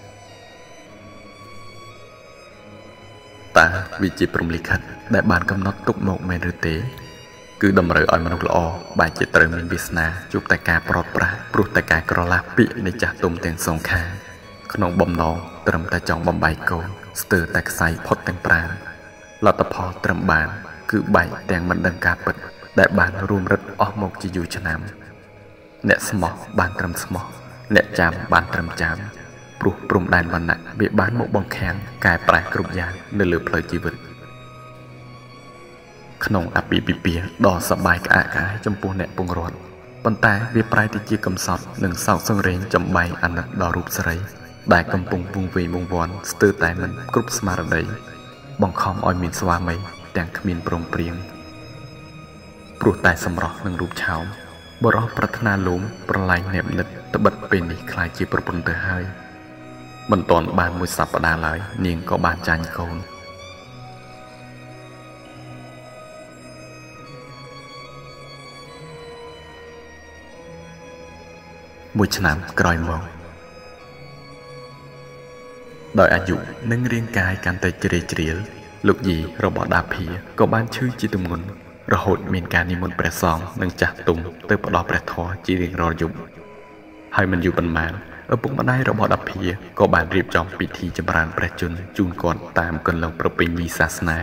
តើវាជាព្រហ្មលិខិតដែលបានកំណត់ទុកមកមែនឬទេគឺតម្រូវឲ្យមនុស្សល្អបែរជាត្រូវមានវាសនាជួបតែការប្រត់ប្រាស់ព្រោះតែការក្រឡាពាក្យនៃចាស់ទុំទាំងសងខាងក្នុងបំណងត្រឹមតែចង់បំបែកកូនស្ទើរតែខ្សែផុតទាំងប្រាណលទ្ធផលត្រឹមបានគឺបែកទាំងមិនដឹងការពិតដែលបានរួមរឹតអស់មកជាយូរឆ្នាំអ្នកស្មោះបានត្រឹមស្មោះអ្នកចាំបានត្រឹមចាំព្រោះព្រំដែនវណ្ណៈវាបានមកបង្ខាំងកែប្រែគ្រប់យ៉ាងនៅលើផ្លូវជីវិតក្នុងអាពាហ៍ពិពាហ៍ដ៏សប្បាយក្អាកក្អាយចំពោះអ្នកពង្រត់ប៉ុន្តែវាប្រែទៅជាកំសត់និងសោកសង្រេងចំបែងអាណិតដល់រូបស្រីដែលកំពុងវង្វេងវង្វាន់ស្ទើរតែមិនគ្រប់ស្មារតីបង្ខំឲ្យមានស្វាមីទាំងគ្មានព្រមព្រៀងព្រោះតែសម្រស់នឹងរូបឆោមបរោះប្រាថ្នាលោមប្រឡែងអ្នកនិតត្បិតពេលនេះខ្លាចជាប្រពន្ធទៅហើយមិនទាន់បានមួយសប្តាហ៍ឡើយនាងក៏បានចាញ់កូនមួយឆ្នាំក្រោយមកដោយអាយុនិងរាងកាយកាន់តែជ្រីជ្រៀលលោកយាយរបស់ដាភាក៏បានឈឺជាទម្ងន់រហូតមានការនិមន្តព្រះសង្ឃនិងចាស់ទុំទៅផ្ដល់ព្រះធម៌ជារៀងរាល់យប់ហើយមិនយូរប៉ុន្មានឪពុកម្ដាយរបស់ដាភាក៏បានរៀបចំពិធីចម្រើនព្រះជន្មជូនគាត់តាមកន្លងប្រពៃណីសាសនា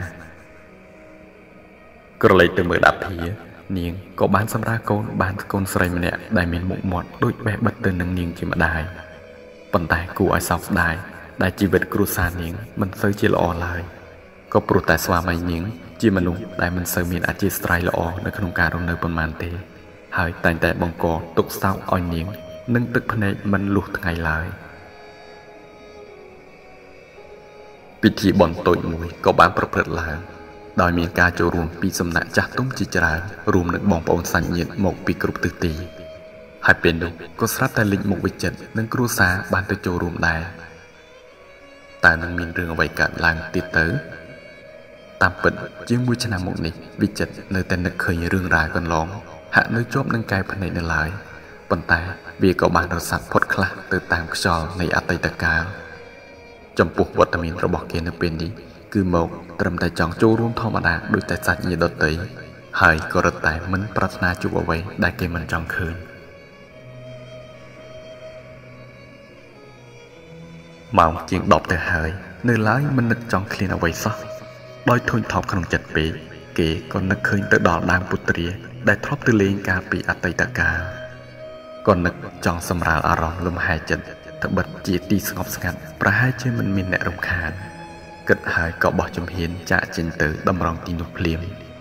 ក្រឡេកទៅមើលដាភានាងក៏បានសម្រាប់កូនបានកូនស្រីម្នាក់ដែលមានមុខមាត់ដូចបេះបិទទៅនឹងនាងជាម្ដាយប៉ុន្តែគួរឲ្យសោកស្ដាយដែលជីវិតគ្រួសារនាងមិនសូវជាល្អឡើយក៏ព្រោះតែស្វាមីនាងជាមនុស្សដែលមិនសូវមានអធ្យាស្រ័យល្អនៅក្នុងការរស់នៅប៉ុន្មានទេហើយតែងតែបង្កទុក្ខសោកឲ្យនាងនិងទឹកភ្នែកមិនលុះថ្ងៃឡើយពិធីបុណ្យតូចមួយក៏បានប្រព្រឹត្តឡើងដោយមានការចូលរួមពីសំណាក់ចាស់ទុំជាច្រើនរួមនឹងបងប្អូនសាច់ញាតិមកពីគ្រប់ទិសទីហើយពេលនោះក៏ស្រាប់តែលេចមុខវិចិត្រនិងគ្រួសារបានទៅចូលរួមដែរតែនឹងមានរឿងអ្វីកើតឡើងទៀតទៅតាមពិតជាង1ឆ្នាំមកនេះវិចិត្រនៅតែនឹកឃើញរឿងរ៉ាវកន្លងហាក់នៅជាប់នឹងកែវភ្នែកនៅឡើយប៉ុន្តែវាក៏បានរសាត់ផុតខ្លះទៅតាមខ្យល់នៃអតីតកាលចំពោះវត្តមានរបស់គេនៅពេលនេះគឺមកត្រឹមតែចង់ចូលរួមធម្មតាដូចតែសាច់ញាតិដទៃហើយក៏រត់តែមិនប្រាថ្នាជួបអ្វីដែលគេមិនចង់ឃើញម៉ោងជាង10ទៅហើយនៅឡើយមិននឹកចង់ឃ្លានអ្វីសោះដោយធុញថប់ក្នុងចិត្តពេកគេក៏នឹកឃើញទៅដល់ដើមពុទ្រាដែលធ្លាប់ទៅលេងកាលពីអតីតកាលក៏នឹកចង់សម្រាលអារម្មណ៍លំហែចិត្តត្បិតជាទីស្ងប់ស្ងាត់ប្រហែលជាមិនមានអ្នករំខានគិតហើយក៏បោះជំហានចាក់ចេញទៅតម្រង់ទីនោះភ្លាម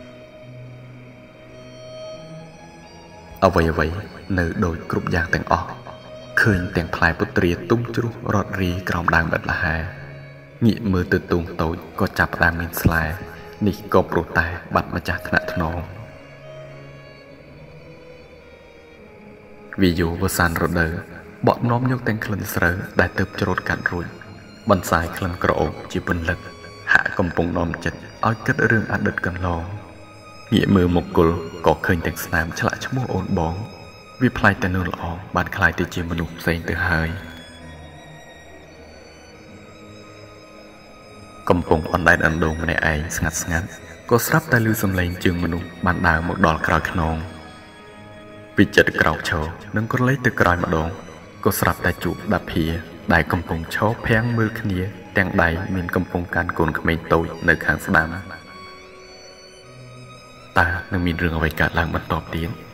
អ្វីនៅដូចគ្រប់យ៉ាងទាំងអស់ឃើញទាំងផ្លែពុទ្រាទុំជ្រុះរត់រីក្រោមដើមបិទលហាងាកមើលទៅទូងតូចក៏ចាប់ផ្ដើមមានស្លែនេះក៏ព្រោះតែបាត់ម្ចាស់ថ្នាក់ថ្នមវាយោវសានរដូវបក់នាំយកទាំងក្លិនស្រូវដែលទើបច្រូតកាត់រួចបន្សាយក្លិនក្រអូបជាពន្លឹកហាក់កំពុងនាំចិត្តឲ្យគិតរឿងអតីតកន្លងងាកមើលមកគល់ក៏ឃើញទាំងស្នាមឆ្លាក់ឈ្មោះអូនបងវាប្លែកតែនៅល្អបានคล้ายទៅជាមនុស្សផ្សេងទៅហើយកំពុងអណ្ដែតអណ្ដូងម្នាក់ឯងស្ងាត់ក៏ស្រាប់តែឮសំឡេងជើងមនុស្សបានដើរមកដល់ក្រោយខ្នងពីចិត្តក្រោកឈរនិងក្រឡេកទៅក្រោយម្ដងក៏ស្រាប់តែជួបដាភាដែលកំពុងឈរភាំងមើលគ្នាទាំងដៃមានកំពុងកាន់កូនក្មេងតូចនៅខាងស្ដាំតើនឹងមានរឿងអ្វីកើតឡើងបន្តទៀត